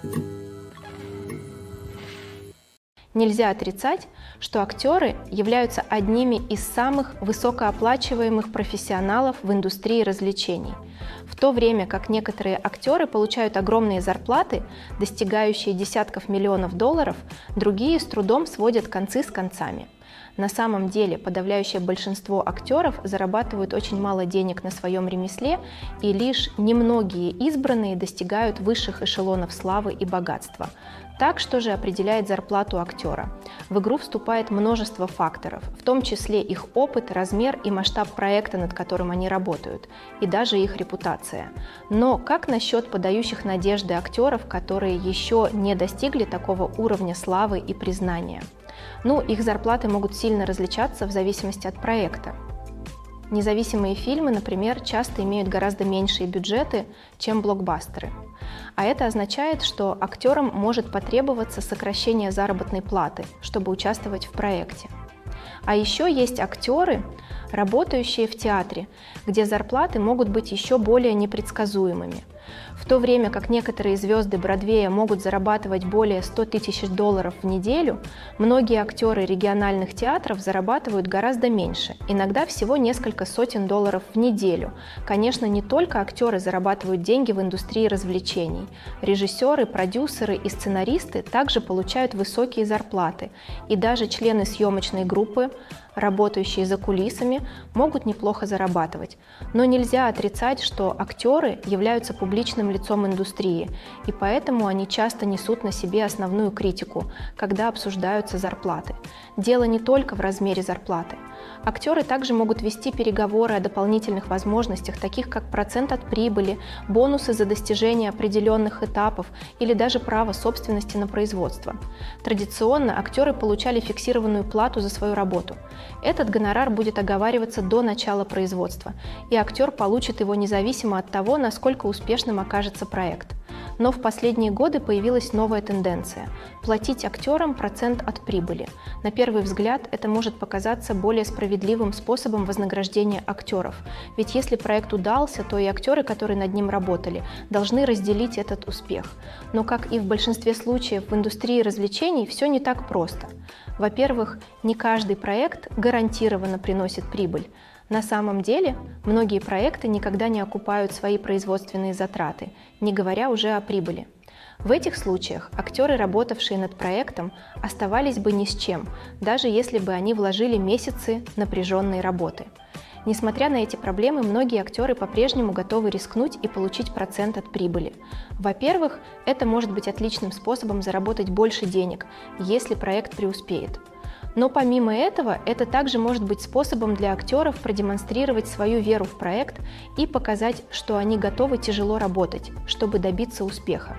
Speaker 1: Нельзя отрицать, что актеры являются одними из самых высокооплачиваемых профессионалов в индустрии развлечений. В то время как некоторые актеры получают огромные зарплаты, достигающие десятков миллионов долларов, другие с трудом сводят концы с концами. На самом деле подавляющее большинство актеров зарабатывают очень мало денег на своем ремесле, и лишь немногие избранные достигают высших эшелонов славы и богатства. Так, что же определяет зарплату актера? В игру вступает множество факторов, в том числе их опыт, размер и масштаб проекта, над которым они работают, и даже их репутация. Но как насчет подающих надежды актеров, которые еще не достигли такого уровня славы и признания? Ну, их зарплаты могут сильно различаться в зависимости от проекта. Независимые фильмы, например, часто имеют гораздо меньшие бюджеты, чем блокбастеры. А это означает, что актерам может потребоваться сокращение заработной платы, чтобы участвовать в проекте. А еще есть актеры, работающие в театре, где зарплаты могут быть еще более непредсказуемыми. В то время как некоторые звезды Бродвея могут зарабатывать более ста тысяч долларов в неделю, многие актеры региональных театров зарабатывают гораздо меньше, иногда всего несколько сотен долларов в неделю. Конечно, не только актеры зарабатывают деньги в индустрии развлечений. Режиссеры, продюсеры и сценаристы также получают высокие зарплаты, и даже члены съемочной группы, работающие за кулисами, могут неплохо зарабатывать. Но нельзя отрицать, что актеры являются публичными публичным лицом индустрии, и поэтому они часто несут на себе основную критику, когда обсуждаются зарплаты. Дело не только в размере зарплаты. Актеры также могут вести переговоры о дополнительных возможностях, таких как процент от прибыли, бонусы за достижение определенных этапов или даже право собственности на производство. Традиционно актеры получали фиксированную плату за свою работу. Этот гонорар будет оговариваться до начала производства, и актер получит его независимо от того, насколько успешным окажется проект. Но в последние годы появилась новая тенденция – платить актерам процент от прибыли. На первый взгляд это может показаться более справедливым способом вознаграждения актеров, ведь если проект удался, то и актеры, которые над ним работали, должны разделить этот успех. Но, как и в большинстве случаев в индустрии развлечений, все не так просто. Во-первых, не каждый проект гарантированно приносит прибыль. На самом деле, многие проекты никогда не окупают свои производственные затраты, не говоря уже о прибыли. В этих случаях актеры, работавшие над проектом, оставались бы ни с чем, даже если бы они вложили месяцы напряженной работы. Несмотря на эти проблемы, многие актеры по-прежнему готовы рискнуть и получить процент от прибыли. Во-первых, это может быть отличным способом заработать больше денег, если проект преуспеет. Но помимо этого, это также может быть способом для актеров продемонстрировать свою веру в проект и показать, что они готовы тяжело работать, чтобы добиться успеха.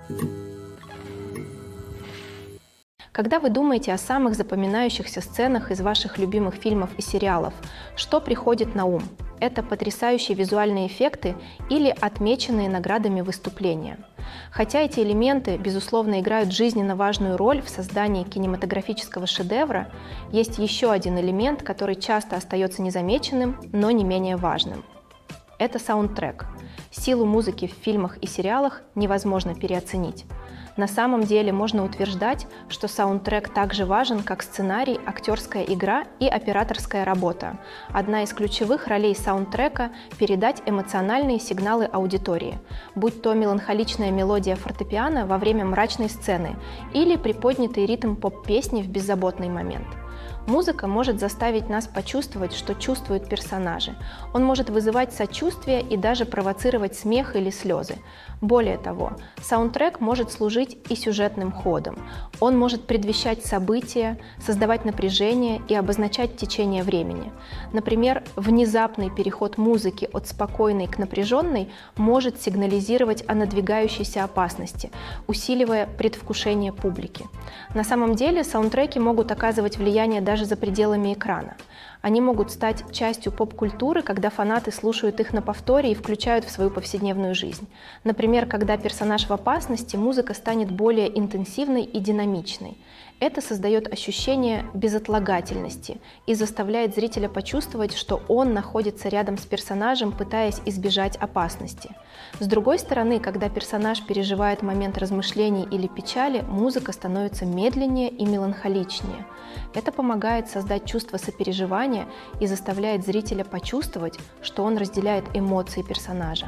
Speaker 1: Когда вы думаете о самых запоминающихся сценах из ваших любимых фильмов и сериалов, что приходит на ум? Это потрясающие визуальные эффекты или отмеченные наградами выступления. Хотя эти элементы, безусловно, играют жизненно важную роль в создании кинематографического шедевра, есть еще один элемент, который часто остается незамеченным, но не менее важным. Это саундтрек. Силу музыки в фильмах и сериалах невозможно переоценить. На самом деле можно утверждать, что саундтрек так же важен, как сценарий, актерская игра и операторская работа. Одна из ключевых ролей саундтрека – передать эмоциональные сигналы аудитории, будь то меланхоличная мелодия фортепиано во время мрачной сцены или приподнятый ритм поп-песни в беззаботный момент. Музыка может заставить нас почувствовать, что чувствуют персонажи. Он может вызывать сочувствие и даже провоцировать смех или слезы. Более того, саундтрек может служить и сюжетным ходом. Он может предвещать события, создавать напряжение и обозначать течение времени. Например, внезапный переход музыки от спокойной к напряженной может сигнализировать о надвигающейся опасности, усиливая предвкушение публики. На самом деле саундтреки могут оказывать влияние даже за пределами экрана. Они могут стать частью поп-культуры, когда фанаты слушают их на повторе и включают в свою повседневную жизнь. Например, когда персонаж в опасности, музыка станет более интенсивной и динамичной. Это создает ощущение безотлагательности и заставляет зрителя почувствовать, что он находится рядом с персонажем, пытаясь избежать опасности. С другой стороны, когда персонаж переживает момент размышлений или печали, музыка становится медленнее и меланхоличнее. Это помогает создать чувство сопереживания и заставляет зрителя почувствовать, что он разделяет эмоции персонажа.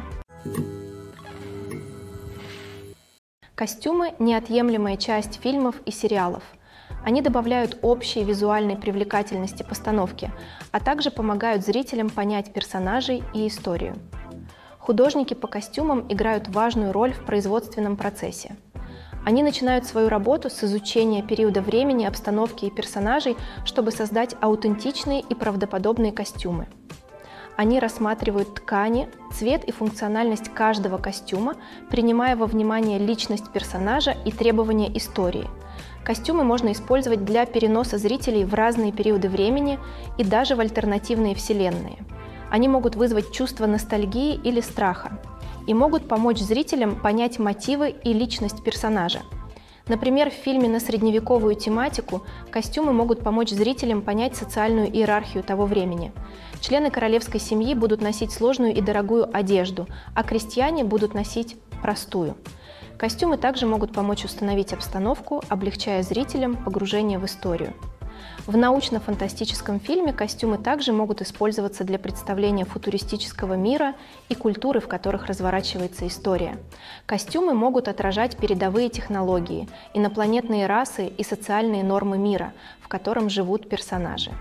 Speaker 1: Костюмы – неотъемлемая часть фильмов и сериалов. Они добавляют общей визуальной привлекательности постановки, а также помогают зрителям понять персонажей и историю. Художники по костюмам играют важную роль в производственном процессе. Они начинают свою работу с изучения периода времени, обстановки и персонажей, чтобы создать аутентичные и правдоподобные костюмы. Они рассматривают ткани, цвет и функциональность каждого костюма, принимая во внимание личность персонажа и требования истории. Костюмы можно использовать для переноса зрителей в разные периоды времени и даже в альтернативные вселенные. Они могут вызвать чувство ностальгии или страха и могут помочь зрителям понять мотивы и личность персонажа. Например, в фильме на средневековую тематику костюмы могут помочь зрителям понять социальную иерархию того времени. Члены королевской семьи будут носить сложную и дорогую одежду, а крестьяне будут носить простую. Костюмы также могут помочь установить обстановку, облегчая зрителям погружение в историю. В научно-фантастическом фильме костюмы также могут использоваться для представления футуристического мира и культуры, в которых разворачивается история. Костюмы могут отражать передовые технологии, инопланетные расы и социальные нормы мира, в котором живут персонажи.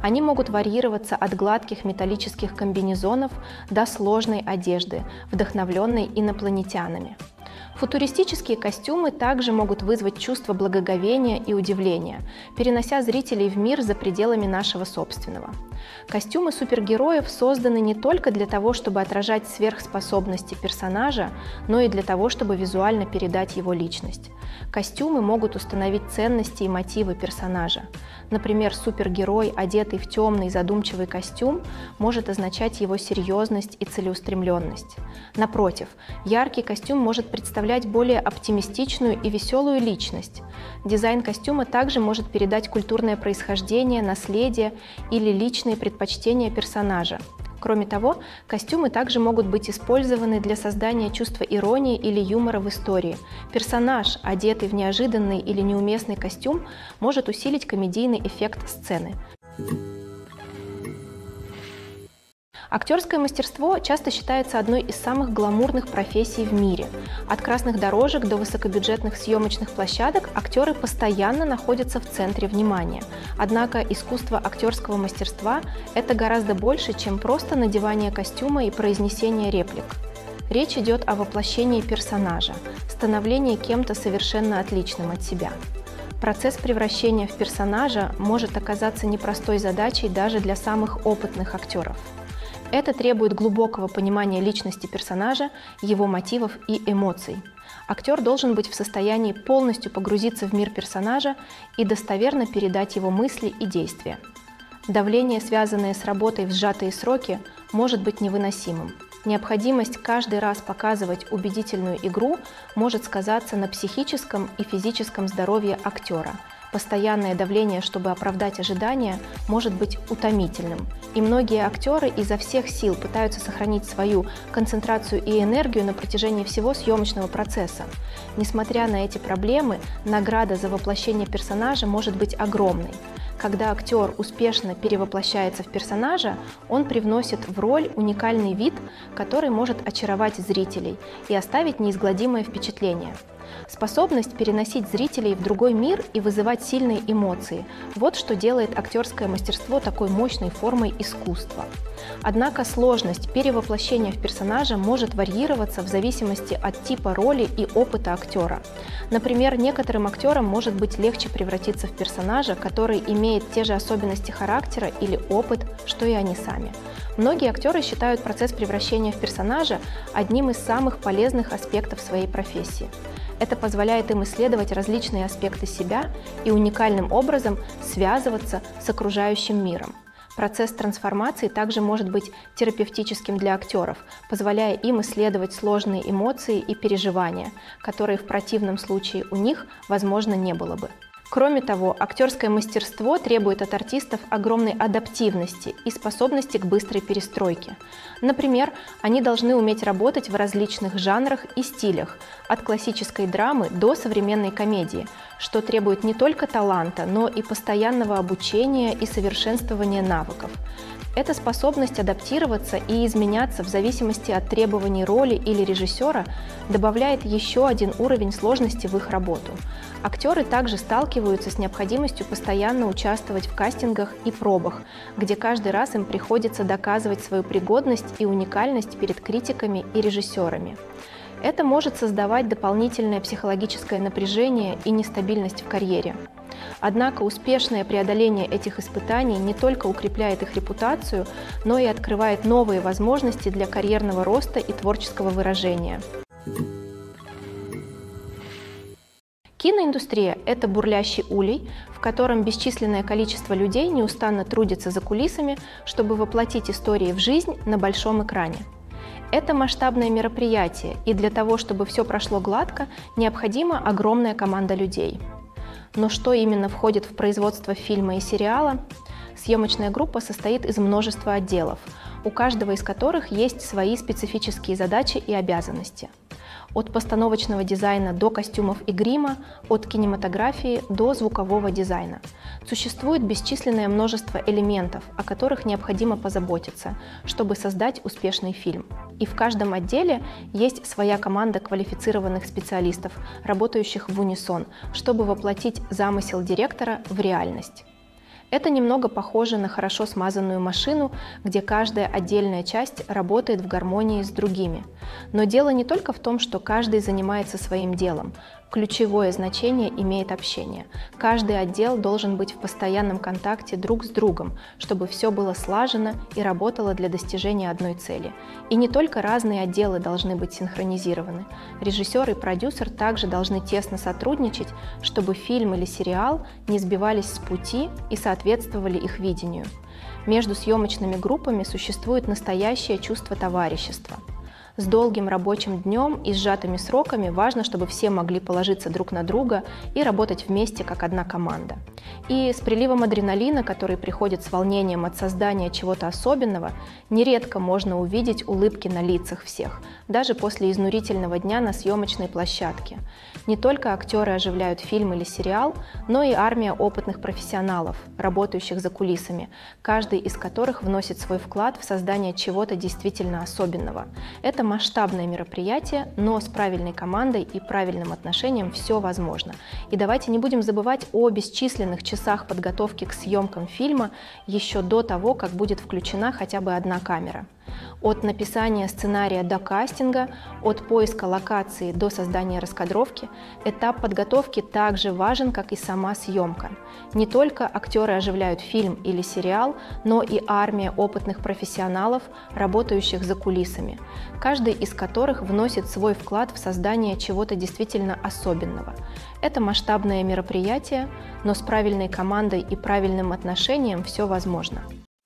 Speaker 1: Они могут варьироваться от гладких металлических комбинезонов до сложной одежды, вдохновленной инопланетянами. Футуристические костюмы также могут вызвать чувство благоговения и удивления, перенося зрителей в мир за пределами нашего собственного. Костюмы супергероев созданы не только для того, чтобы отражать сверхспособности персонажа, но и для того, чтобы визуально передать его личность. Костюмы могут установить ценности и мотивы персонажа. Например, супергерой, одетый в темный задумчивый костюм, может означать его серьезность и целеустремленность. Напротив, яркий костюм может представлять более оптимистичную и веселую личность. Дизайн костюма также может передать культурное происхождение, наследие или личные предпочтения персонажа. Кроме того, костюмы также могут быть использованы для создания чувства иронии или юмора в истории. Персонаж, одетый в неожиданный или неуместный костюм, может усилить комедийный эффект сцены. Актерское мастерство часто считается одной из самых гламурных профессий в мире. От красных дорожек до высокобюджетных съемочных площадок актеры постоянно находятся в центре внимания. Однако искусство актерского мастерства – это гораздо больше, чем просто надевание костюма и произнесение реплик. Речь идет о воплощении персонажа, становлении кем-то совершенно отличным от себя. Процесс превращения в персонажа может оказаться непростой задачей даже для самых опытных актеров. Это требует глубокого понимания личности персонажа, его мотивов и эмоций. Актер должен быть в состоянии полностью погрузиться в мир персонажа и достоверно передать его мысли и действия. Давление, связанное с работой в сжатые сроки, может быть невыносимым. Необходимость каждый раз показывать убедительную игру может сказаться на психическом и физическом здоровье актера. Постоянное давление, чтобы оправдать ожидания, может быть утомительным. И многие актеры изо всех сил пытаются сохранить свою концентрацию и энергию на протяжении всего съемочного процесса. Несмотря на эти проблемы, награда за воплощение персонажа может быть огромной. Когда актер успешно перевоплощается в персонажа, он привносит в роль уникальный вид, который может очаровать зрителей и оставить неизгладимое впечатление. Способность переносить зрителей в другой мир и вызывать сильные эмоции – вот что делает актерское мастерство такой мощной формой искусства. Однако сложность перевоплощения в персонажа может варьироваться в зависимости от типа роли и опыта актера. Например, некоторым актерам может быть легче превратиться в персонажа, который имеет те же особенности характера или опыт, что и они сами. Многие актеры считают процесс превращения в персонажа одним из самых полезных аспектов своей профессии. Это позволяет им исследовать различные аспекты себя и уникальным образом связываться с окружающим миром. Процесс трансформации также может быть терапевтическим для актеров, позволяя им исследовать сложные эмоции и переживания, которые в противном случае у них, возможно, не было бы. Кроме того, актерское мастерство требует от артистов огромной адаптивности и способности к быстрой перестройке. Например, они должны уметь работать в различных жанрах и стилях, от классической драмы до современной комедии, что требует не только таланта, но и постоянного обучения и совершенствования навыков. Эта способность адаптироваться и изменяться в зависимости от требований роли или режиссера добавляет еще один уровень сложности в их работу. Актеры также сталкиваются с необходимостью постоянно участвовать в кастингах и пробах, где каждый раз им приходится доказывать свою пригодность и уникальность перед критиками и режиссерами. Это может создавать дополнительное психологическое напряжение и нестабильность в карьере. Однако успешное преодоление этих испытаний не только укрепляет их репутацию, но и открывает новые возможности для карьерного роста и творческого выражения. Киноиндустрия – это бурлящий улей, в котором бесчисленное количество людей неустанно трудится за кулисами, чтобы воплотить истории в жизнь на большом экране. Это масштабное мероприятие, и для того, чтобы все прошло гладко, необходима огромная команда людей. Но что именно входит в производство фильма и сериала? Съемочная группа состоит из множества отделов, у каждого из которых есть свои специфические задачи и обязанности. От постановочного дизайна до костюмов и грима, от кинематографии до звукового дизайна. Существует бесчисленное множество элементов, о которых необходимо позаботиться, чтобы создать успешный фильм. И в каждом отделе есть своя команда квалифицированных специалистов, работающих в унисон, чтобы воплотить замысел директора в реальность. Это немного похоже на хорошо смазанную машину, где каждая отдельная часть работает в гармонии с другими. Но дело не только в том, что каждый занимается своим делом. Ключевое значение имеет общение. Каждый отдел должен быть в постоянном контакте друг с другом, чтобы все было слажено и работало для достижения одной цели. И не только разные отделы должны быть синхронизированы. Режиссер и продюсер также должны тесно сотрудничать, чтобы фильм или сериал не сбивались с пути и соответствовали их видению. Между съемочными группами существует настоящее чувство товарищества. С долгим рабочим днем и сжатыми сроками важно, чтобы все могли положиться друг на друга и работать вместе как одна команда. И с приливом адреналина, который приходит с волнением от создания чего-то особенного, нередко можно увидеть улыбки на лицах всех, даже после изнурительного дня на съемочной площадке. Не только актеры оживляют фильм или сериал, но и армия опытных профессионалов, работающих за кулисами, каждый из которых вносит свой вклад в создание чего-то действительно особенного. Это масштабное мероприятие, но с правильной командой и правильным отношением все возможно. И давайте не будем забывать о бесчисленных часах подготовки к съемкам фильма еще до того, как будет включена хотя бы одна камера. От написания сценария до кастинга, от поиска локации до создания раскадровки, этап подготовки также важен, как и сама съемка. Не только актеры оживляют фильм или сериал, но и армия опытных профессионалов, работающих за кулисами, каждый из которых вносит свой вклад в создание чего-то действительно особенного. Это масштабное мероприятие, но с правильной командой и правильным отношением все возможно.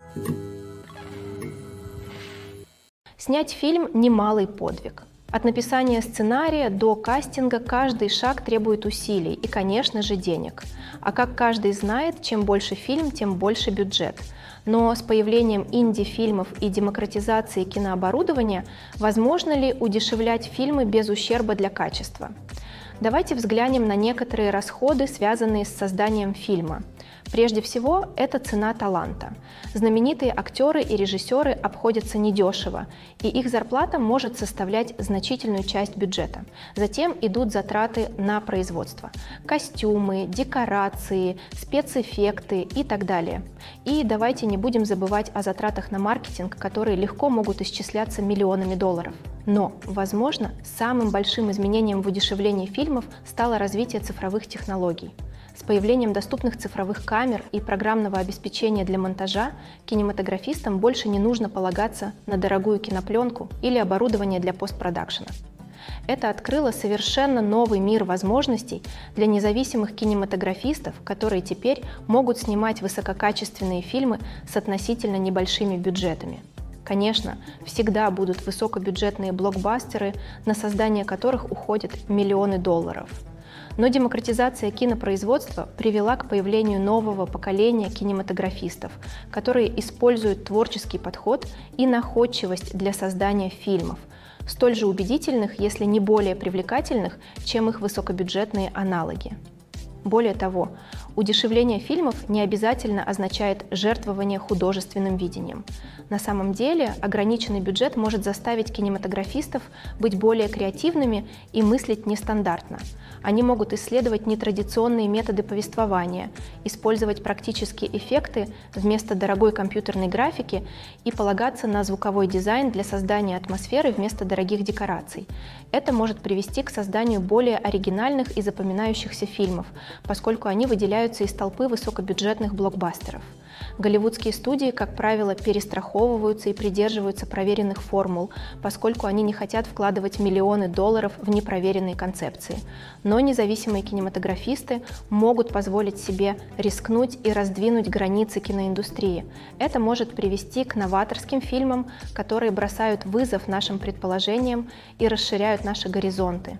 Speaker 1: Снять фильм – немалый подвиг. От написания сценария до кастинга каждый шаг требует усилий и, конечно же, денег. А как каждый знает, чем больше фильм, тем больше бюджет. Но с появлением инди-фильмов и демократизацией кинооборудования возможно ли удешевлять фильмы без ущерба для качества? Давайте взглянем на некоторые расходы, связанные с созданием фильма. Прежде всего, это цена таланта. Знаменитые актеры и режиссеры обходятся недешево, и их зарплата может составлять значительную часть бюджета. Затем идут затраты на производство – костюмы, декорации, спецэффекты и так далее. И давайте не будем забывать о затратах на маркетинг, которые легко могут исчисляться миллионами долларов. Но, возможно, самым большим изменением в удешевлении фильмов стало развитие цифровых технологий. С появлением доступных цифровых камер и программного обеспечения для монтажа кинематографистам больше не нужно полагаться на дорогую кинопленку или оборудование для постпродакшена. Это открыло совершенно новый мир возможностей для независимых кинематографистов, которые теперь могут снимать высококачественные фильмы с относительно небольшими бюджетами. Конечно, всегда будут высокобюджетные блокбастеры, на создание которых уходят миллионы долларов. Но демократизация кинопроизводства привела к появлению нового поколения кинематографистов, которые используют творческий подход и находчивость для создания фильмов, столь же убедительных, если не более привлекательных, чем их высокобюджетные аналоги. Более того, удешевление фильмов не обязательно означает жертвование художественным видением. На самом деле, ограниченный бюджет может заставить кинематографистов быть более креативными и мыслить нестандартно. Они могут исследовать нетрадиционные методы повествования, использовать практические эффекты вместо дорогой компьютерной графики и полагаться на звуковой дизайн для создания атмосферы вместо дорогих декораций. Это может привести к созданию более оригинальных и запоминающихся фильмов, поскольку они выделяются из толпы высокобюджетных блокбастеров. Голливудские студии, как правило, перестраховываются и придерживаются проверенных формул, поскольку они не хотят вкладывать миллионы долларов в непроверенные концепции. Но независимые кинематографисты могут позволить себе рискнуть и раздвинуть границы киноиндустрии. Это может привести к новаторским фильмам, которые бросают вызов нашим предположениям и расширяют наши горизонты.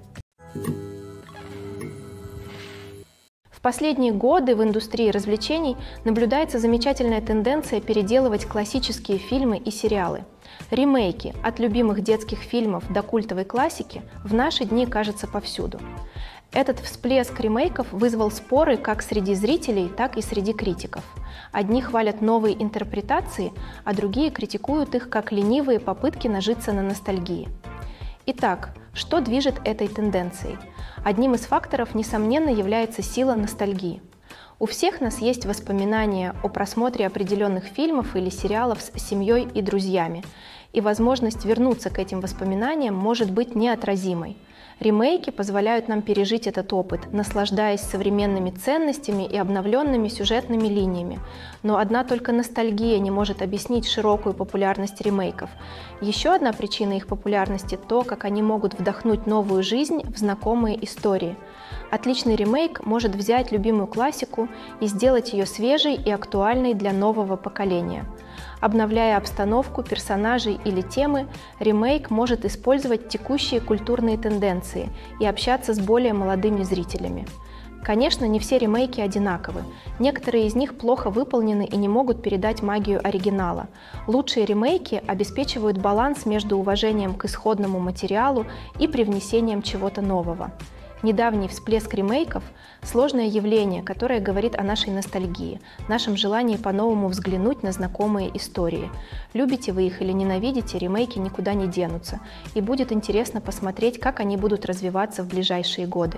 Speaker 1: В последние годы в индустрии развлечений наблюдается замечательная тенденция переделывать классические фильмы и сериалы. Ремейки от любимых детских фильмов до культовой классики в наши дни кажутся повсюду. Этот всплеск ремейков вызвал споры как среди зрителей, так и среди критиков. Одни хвалят новые интерпретации, а другие критикуют их как ленивые попытки нажиться на ностальгии. Итак, что движет этой тенденцией? Одним из факторов, несомненно, является сила ностальгии. У всех нас есть воспоминания о просмотре определенных фильмов или сериалов с семьей и друзьями, и возможность вернуться к этим воспоминаниям может быть неотразимой. Ремейки позволяют нам пережить этот опыт, наслаждаясь современными ценностями и обновленными сюжетными линиями. Но одна только ностальгия не может объяснить широкую популярность ремейков. Еще одна причина их популярности – то, как они могут вдохнуть новую жизнь в знакомые истории. Отличный ремейк может взять любимую классику и сделать ее свежей и актуальной для нового поколения. Обновляя обстановку, персонажей или темы, ремейк может использовать текущие культурные тенденции и общаться с более молодыми зрителями. Конечно, не все ремейки одинаковы. Некоторые из них плохо выполнены и не могут передать магию оригинала. Лучшие ремейки обеспечивают баланс между уважением к исходному материалу и привнесением чего-то нового. Недавний всплеск ремейков – сложное явление, которое говорит о нашей ностальгии, нашем желании по-новому взглянуть на знакомые истории. Любите вы их или ненавидите, ремейки никуда не денутся, и будет интересно посмотреть, как они будут развиваться в ближайшие годы.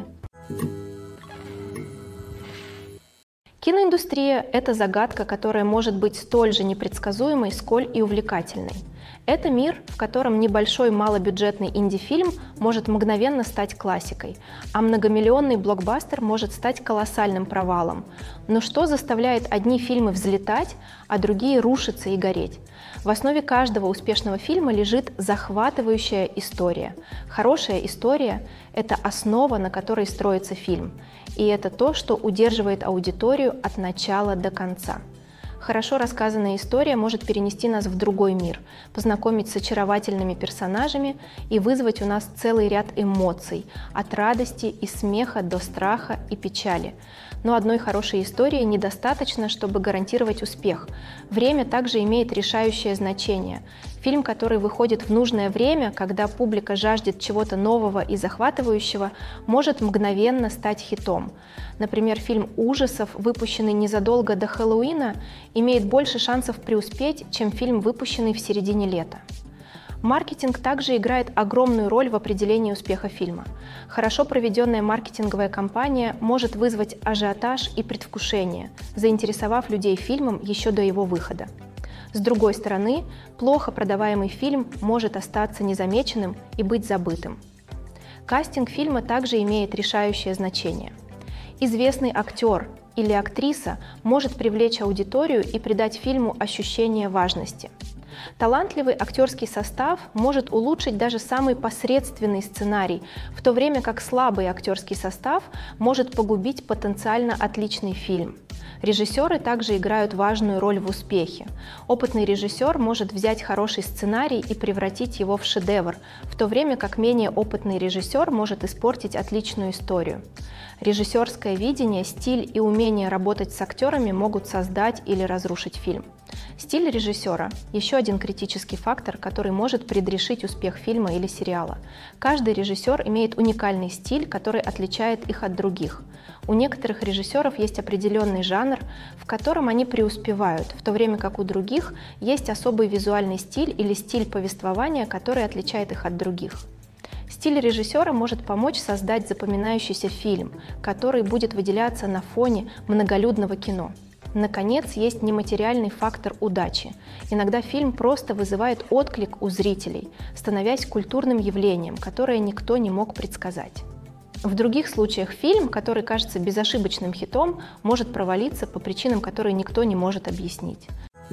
Speaker 1: Киноиндустрия – это загадка, которая может быть столь же непредсказуемой, сколь и увлекательной. Это мир, в котором небольшой малобюджетный инди-фильм может мгновенно стать классикой, а многомиллионный блокбастер может стать колоссальным провалом. Но что заставляет одни фильмы взлетать, а другие рушиться и гореть? В основе каждого успешного фильма лежит захватывающая история. Хорошая история – это основа, на которой строится фильм. И это то, что удерживает аудиторию от начала до конца. Хорошо рассказанная история может перенести нас в другой мир, познакомить с очаровательными персонажами и вызвать у нас целый ряд эмоций, от радости и смеха до страха и печали. Но одной хорошей истории недостаточно, чтобы гарантировать успех. Время также имеет решающее значение. Фильм, который выходит в нужное время, когда публика жаждет чего-то нового и захватывающего, может мгновенно стать хитом. Например, фильм ужасов, выпущенный незадолго до Хэллоуина, имеет больше шансов преуспеть, чем фильм, выпущенный в середине лета. Маркетинг также играет огромную роль в определении успеха фильма. Хорошо проведенная маркетинговая кампания может вызвать ажиотаж и предвкушение, заинтересовав людей фильмом еще до его выхода. С другой стороны, плохо продаваемый фильм может остаться незамеченным и быть забытым. Кастинг фильма также имеет решающее значение. Известный актер или актриса может привлечь аудиторию и придать фильму ощущение важности. Талантливый актерский состав может улучшить даже самый посредственный сценарий, в то время как слабый актерский состав может погубить потенциально отличный фильм. Режиссеры также играют важную роль в успехе. Опытный режиссер может взять хороший сценарий и превратить его в шедевр, в то время как менее опытный режиссер может испортить отличную историю. Режиссерское видение, стиль и умение работать с актерами могут создать или разрушить фильм. Стиль режиссера – еще один критический фактор, который может предрешить успех фильма или сериала. Каждый режиссер имеет уникальный стиль, который отличает их от других. У некоторых режиссеров есть определенный жанр, в котором они преуспевают, в то время как у других есть особый визуальный стиль или стиль повествования, который отличает их от других. Стиль режиссера может помочь создать запоминающийся фильм, который будет выделяться на фоне многолюдного кино. Наконец, есть нематериальный фактор удачи. Иногда фильм просто вызывает отклик у зрителей, становясь культурным явлением, которое никто не мог предсказать. В других случаях фильм, который кажется безошибочным хитом, может провалиться по причинам, которые никто не может объяснить.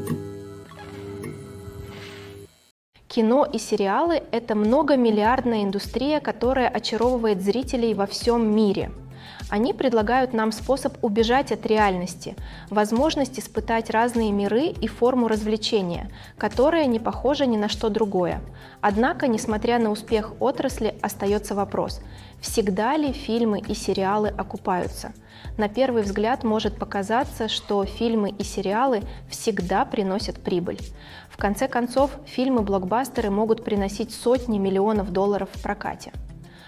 Speaker 1: Кино и сериалы – это многомиллиардная индустрия, которая очаровывает зрителей во всем мире. Они предлагают нам способ убежать от реальности, возможность испытать разные миры и форму развлечения, которая не похожа ни на что другое. Однако, несмотря на успех отрасли, остается вопрос: всегда ли фильмы и сериалы окупаются? На первый взгляд может показаться, что фильмы и сериалы всегда приносят прибыль. В конце концов, фильмы-блокбастеры могут приносить сотни миллионов долларов в прокате.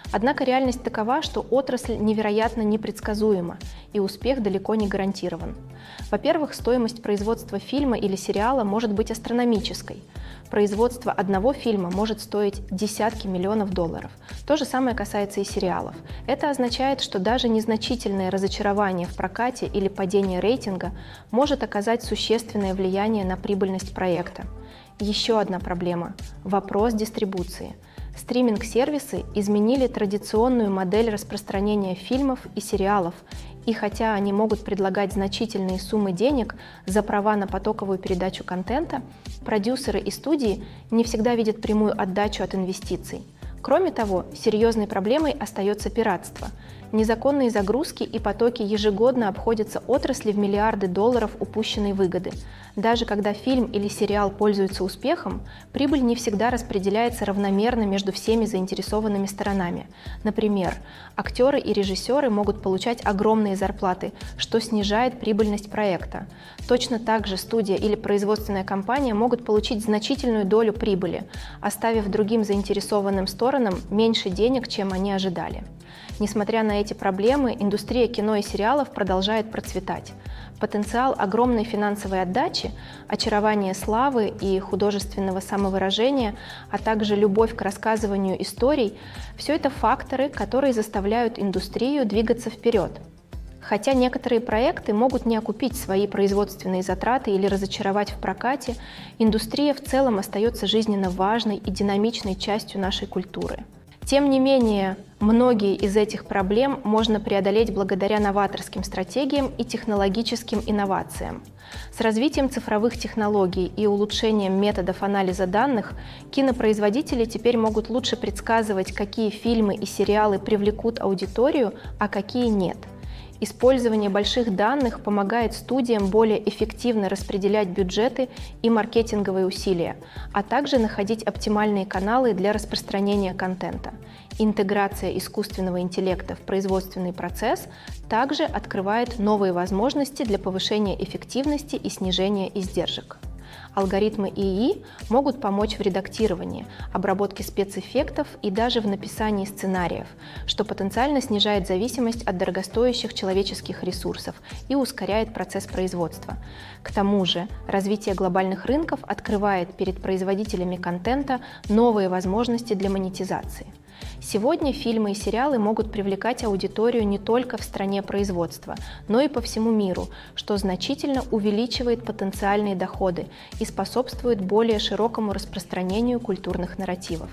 Speaker 1: Однако реальность такова, что отрасль невероятно непредсказуема, и успех далеко не гарантирован. Во-первых, стоимость производства фильма или сериала может быть астрономической. Производство одного фильма может стоить десятки миллионов долларов. То же самое касается и сериалов. Это означает, что даже незначительное разочарование в прокате или падение рейтинга может оказать существенное влияние на прибыльность проекта. Еще одна проблема – вопрос дистрибуции. Стриминг-сервисы изменили традиционную модель распространения фильмов и сериалов, и хотя они могут предлагать значительные суммы денег за права на потоковую передачу контента, продюсеры и студии не всегда видят прямую отдачу от инвестиций. Кроме того, серьезной проблемой остается пиратство. Незаконные загрузки и потоки ежегодно обходятся отрасли в миллиарды долларов упущенной выгоды. Даже когда фильм или сериал пользуются успехом, прибыль не всегда распределяется равномерно между всеми заинтересованными сторонами. Например, актеры и режиссеры могут получать огромные зарплаты, что снижает прибыльность проекта. Точно так же студия или производственная компания могут получить значительную долю прибыли, оставив другим заинтересованным сторонам меньше денег, чем они ожидали. Несмотря на эти проблемы, индустрия кино и сериалов продолжает процветать. Потенциал огромной финансовой отдачи, очарование славы и художественного самовыражения, а также любовь к рассказыванию историй – все это факторы, которые заставляют индустрию двигаться вперед. Хотя некоторые проекты могут не окупить свои производственные затраты или разочаровать в прокате, индустрия в целом остается жизненно важной и динамичной частью нашей культуры. Тем не менее, многие из этих проблем можно преодолеть благодаря новаторским стратегиям и технологическим инновациям. С развитием цифровых технологий и улучшением методов анализа данных кинопроизводители теперь могут лучше предсказывать, какие фильмы и сериалы привлекут аудиторию, а какие нет. Использование больших данных помогает студиям более эффективно распределять бюджеты и маркетинговые усилия, а также находить оптимальные каналы для распространения контента. Интеграция искусственного интеллекта в производственный процесс также открывает новые возможности для повышения эффективности и снижения издержек. Алгоритмы ИИ могут помочь в редактировании, обработке спецэффектов и даже в написании сценариев, что потенциально снижает зависимость от дорогостоящих человеческих ресурсов и ускоряет процесс производства. К тому же, развитие глобальных рынков открывает перед производителями контента новые возможности для монетизации. Сегодня фильмы и сериалы могут привлекать аудиторию не только в стране производства, но и по всему миру, что значительно увеличивает потенциальные доходы и способствует более широкому распространению культурных нарративов.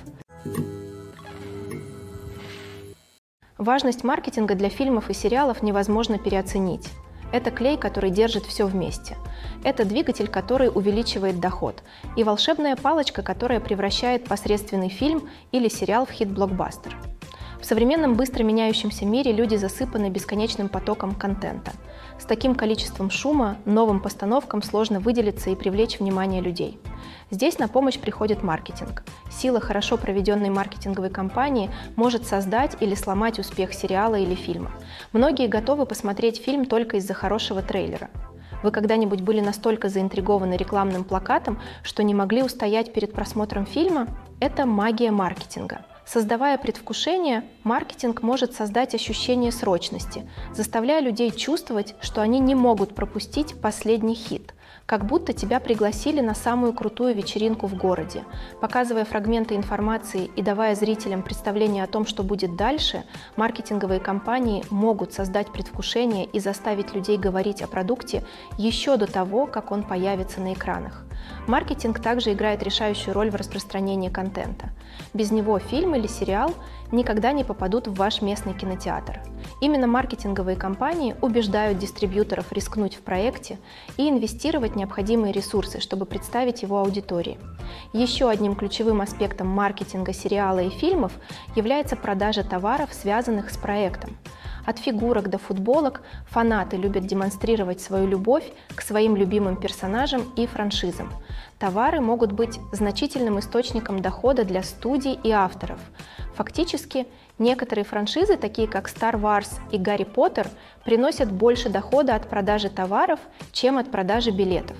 Speaker 1: Важность маркетинга для фильмов и сериалов невозможно переоценить. Это клей, который держит все вместе. Это двигатель, который увеличивает доход. И волшебная палочка, которая превращает посредственный фильм или сериал в хит-блокбастер. В современном быстро меняющемся мире люди засыпаны бесконечным потоком контента. С таким количеством шума новым постановкам сложно выделиться и привлечь внимание людей. Здесь на помощь приходит маркетинг. Сила хорошо проведенной маркетинговой кампании может создать или сломать успех сериала или фильма. Многие готовы посмотреть фильм только из-за хорошего трейлера. Вы когда-нибудь были настолько заинтригованы рекламным плакатом, что не могли устоять перед просмотром фильма? Это магия маркетинга. Создавая предвкушение, маркетинг может создать ощущение срочности, заставляя людей чувствовать, что они не могут пропустить последний хит, как будто тебя пригласили на самую крутую вечеринку в городе. Показывая фрагменты информации и давая зрителям представление о том, что будет дальше, маркетинговые компании могут создать предвкушение и заставить людей говорить о продукте еще до того, как он появится на экранах. Маркетинг также играет решающую роль в распространении контента. Без него фильм или сериал никогда не попадут в ваш местный кинотеатр. Именно маркетинговые компании убеждают дистрибьюторов рискнуть в проекте и инвестировать необходимые ресурсы, чтобы представить его аудитории. Еще одним ключевым аспектом маркетинга сериала и фильмов является продажа товаров, связанных с проектом. От фигурок до футболок фанаты любят демонстрировать свою любовь к своим любимым персонажам и франшизам. Товары могут быть значительным источником дохода для студий и авторов. Фактически, некоторые франшизы, такие как Star Wars и Гарри Поттер, приносят больше дохода от продажи товаров, чем от продажи билетов.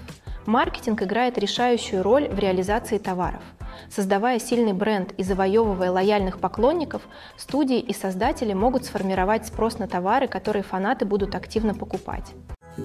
Speaker 1: Маркетинг играет решающую роль в реализации товаров. Создавая сильный бренд и завоевывая лояльных поклонников, студии и создатели могут сформировать спрос на товары, которые фанаты будут активно покупать.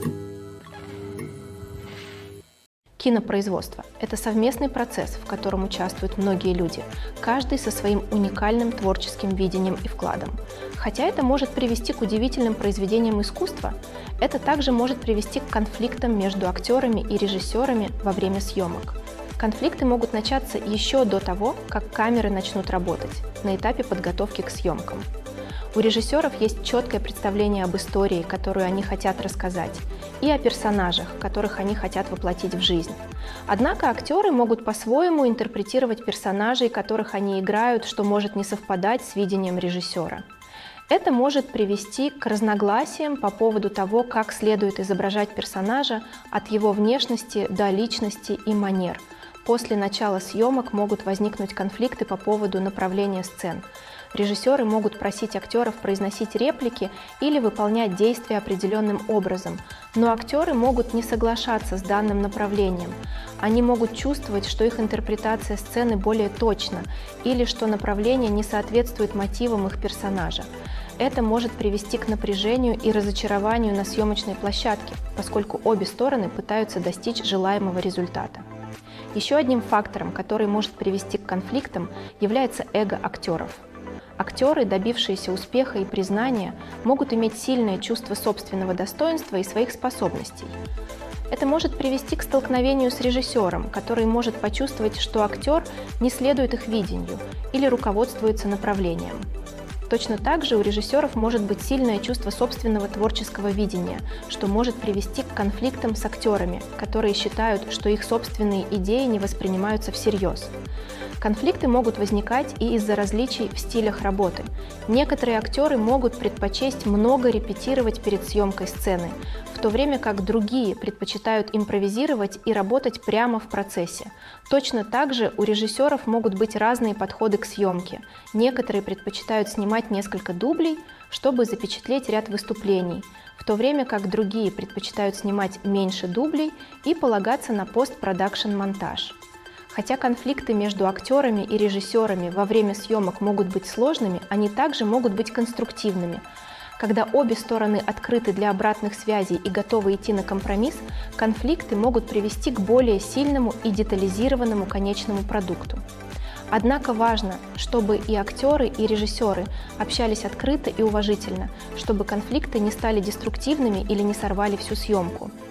Speaker 1: Кинопроизводство – это совместный процесс, в котором участвуют многие люди, каждый со своим уникальным творческим видением и вкладом. Хотя это может привести к удивительным произведениям искусства, это также может привести к конфликтам между актерами и режиссерами во время съемок. Конфликты могут начаться еще до того, как камеры начнут работать, на этапе подготовки к съемкам. У режиссеров есть четкое представление об истории, которую они хотят рассказать, и о персонажах, которых они хотят воплотить в жизнь. Однако актеры могут по-своему интерпретировать персонажей, которых они играют, что может не совпадать с видением режиссера. Это может привести к разногласиям по поводу того, как следует изображать персонажа от его внешности до личности и манер. После начала съемок могут возникнуть конфликты по поводу направления сцен. Режиссеры могут просить актеров произносить реплики или выполнять действия определенным образом, но актеры могут не соглашаться с данным направлением. Они могут чувствовать, что их интерпретация сцены более точна или что направление не соответствует мотивам их персонажа. Это может привести к напряжению и разочарованию на съемочной площадке, поскольку обе стороны пытаются достичь желаемого результата. Еще одним фактором, который может привести к конфликтам, является эго актеров. Актеры, добившиеся успеха и признания, могут иметь сильное чувство собственного достоинства и своих способностей. Это может привести к столкновению с режиссером, который может почувствовать, что актер не следует их видению или руководствуется направлением. Точно так же у режиссеров может быть сильное чувство собственного творческого видения, что может привести к конфликтам с актерами, которые считают, что их собственные идеи не воспринимаются всерьез. Конфликты могут возникать и из-за различий в стилях работы. Некоторые актеры могут предпочесть много репетировать перед съемкой сцены, в то время как другие предпочитают импровизировать и работать прямо в процессе. Точно так же у режиссеров могут быть разные подходы к съемке. Некоторые предпочитают снимать несколько дублей, чтобы запечатлеть ряд выступлений, в то время как другие предпочитают снимать меньше дублей и полагаться на постпродакшн-монтаж. Хотя конфликты между актерами и режиссерами во время съемок могут быть сложными, они также могут быть конструктивными. Когда обе стороны открыты для обратных связей и готовы идти на компромисс, конфликты могут привести к более сильному и детализированному конечному продукту. Однако важно, чтобы и актеры, и режиссеры общались открыто и уважительно, чтобы конфликты не стали деструктивными или не сорвали всю съемку.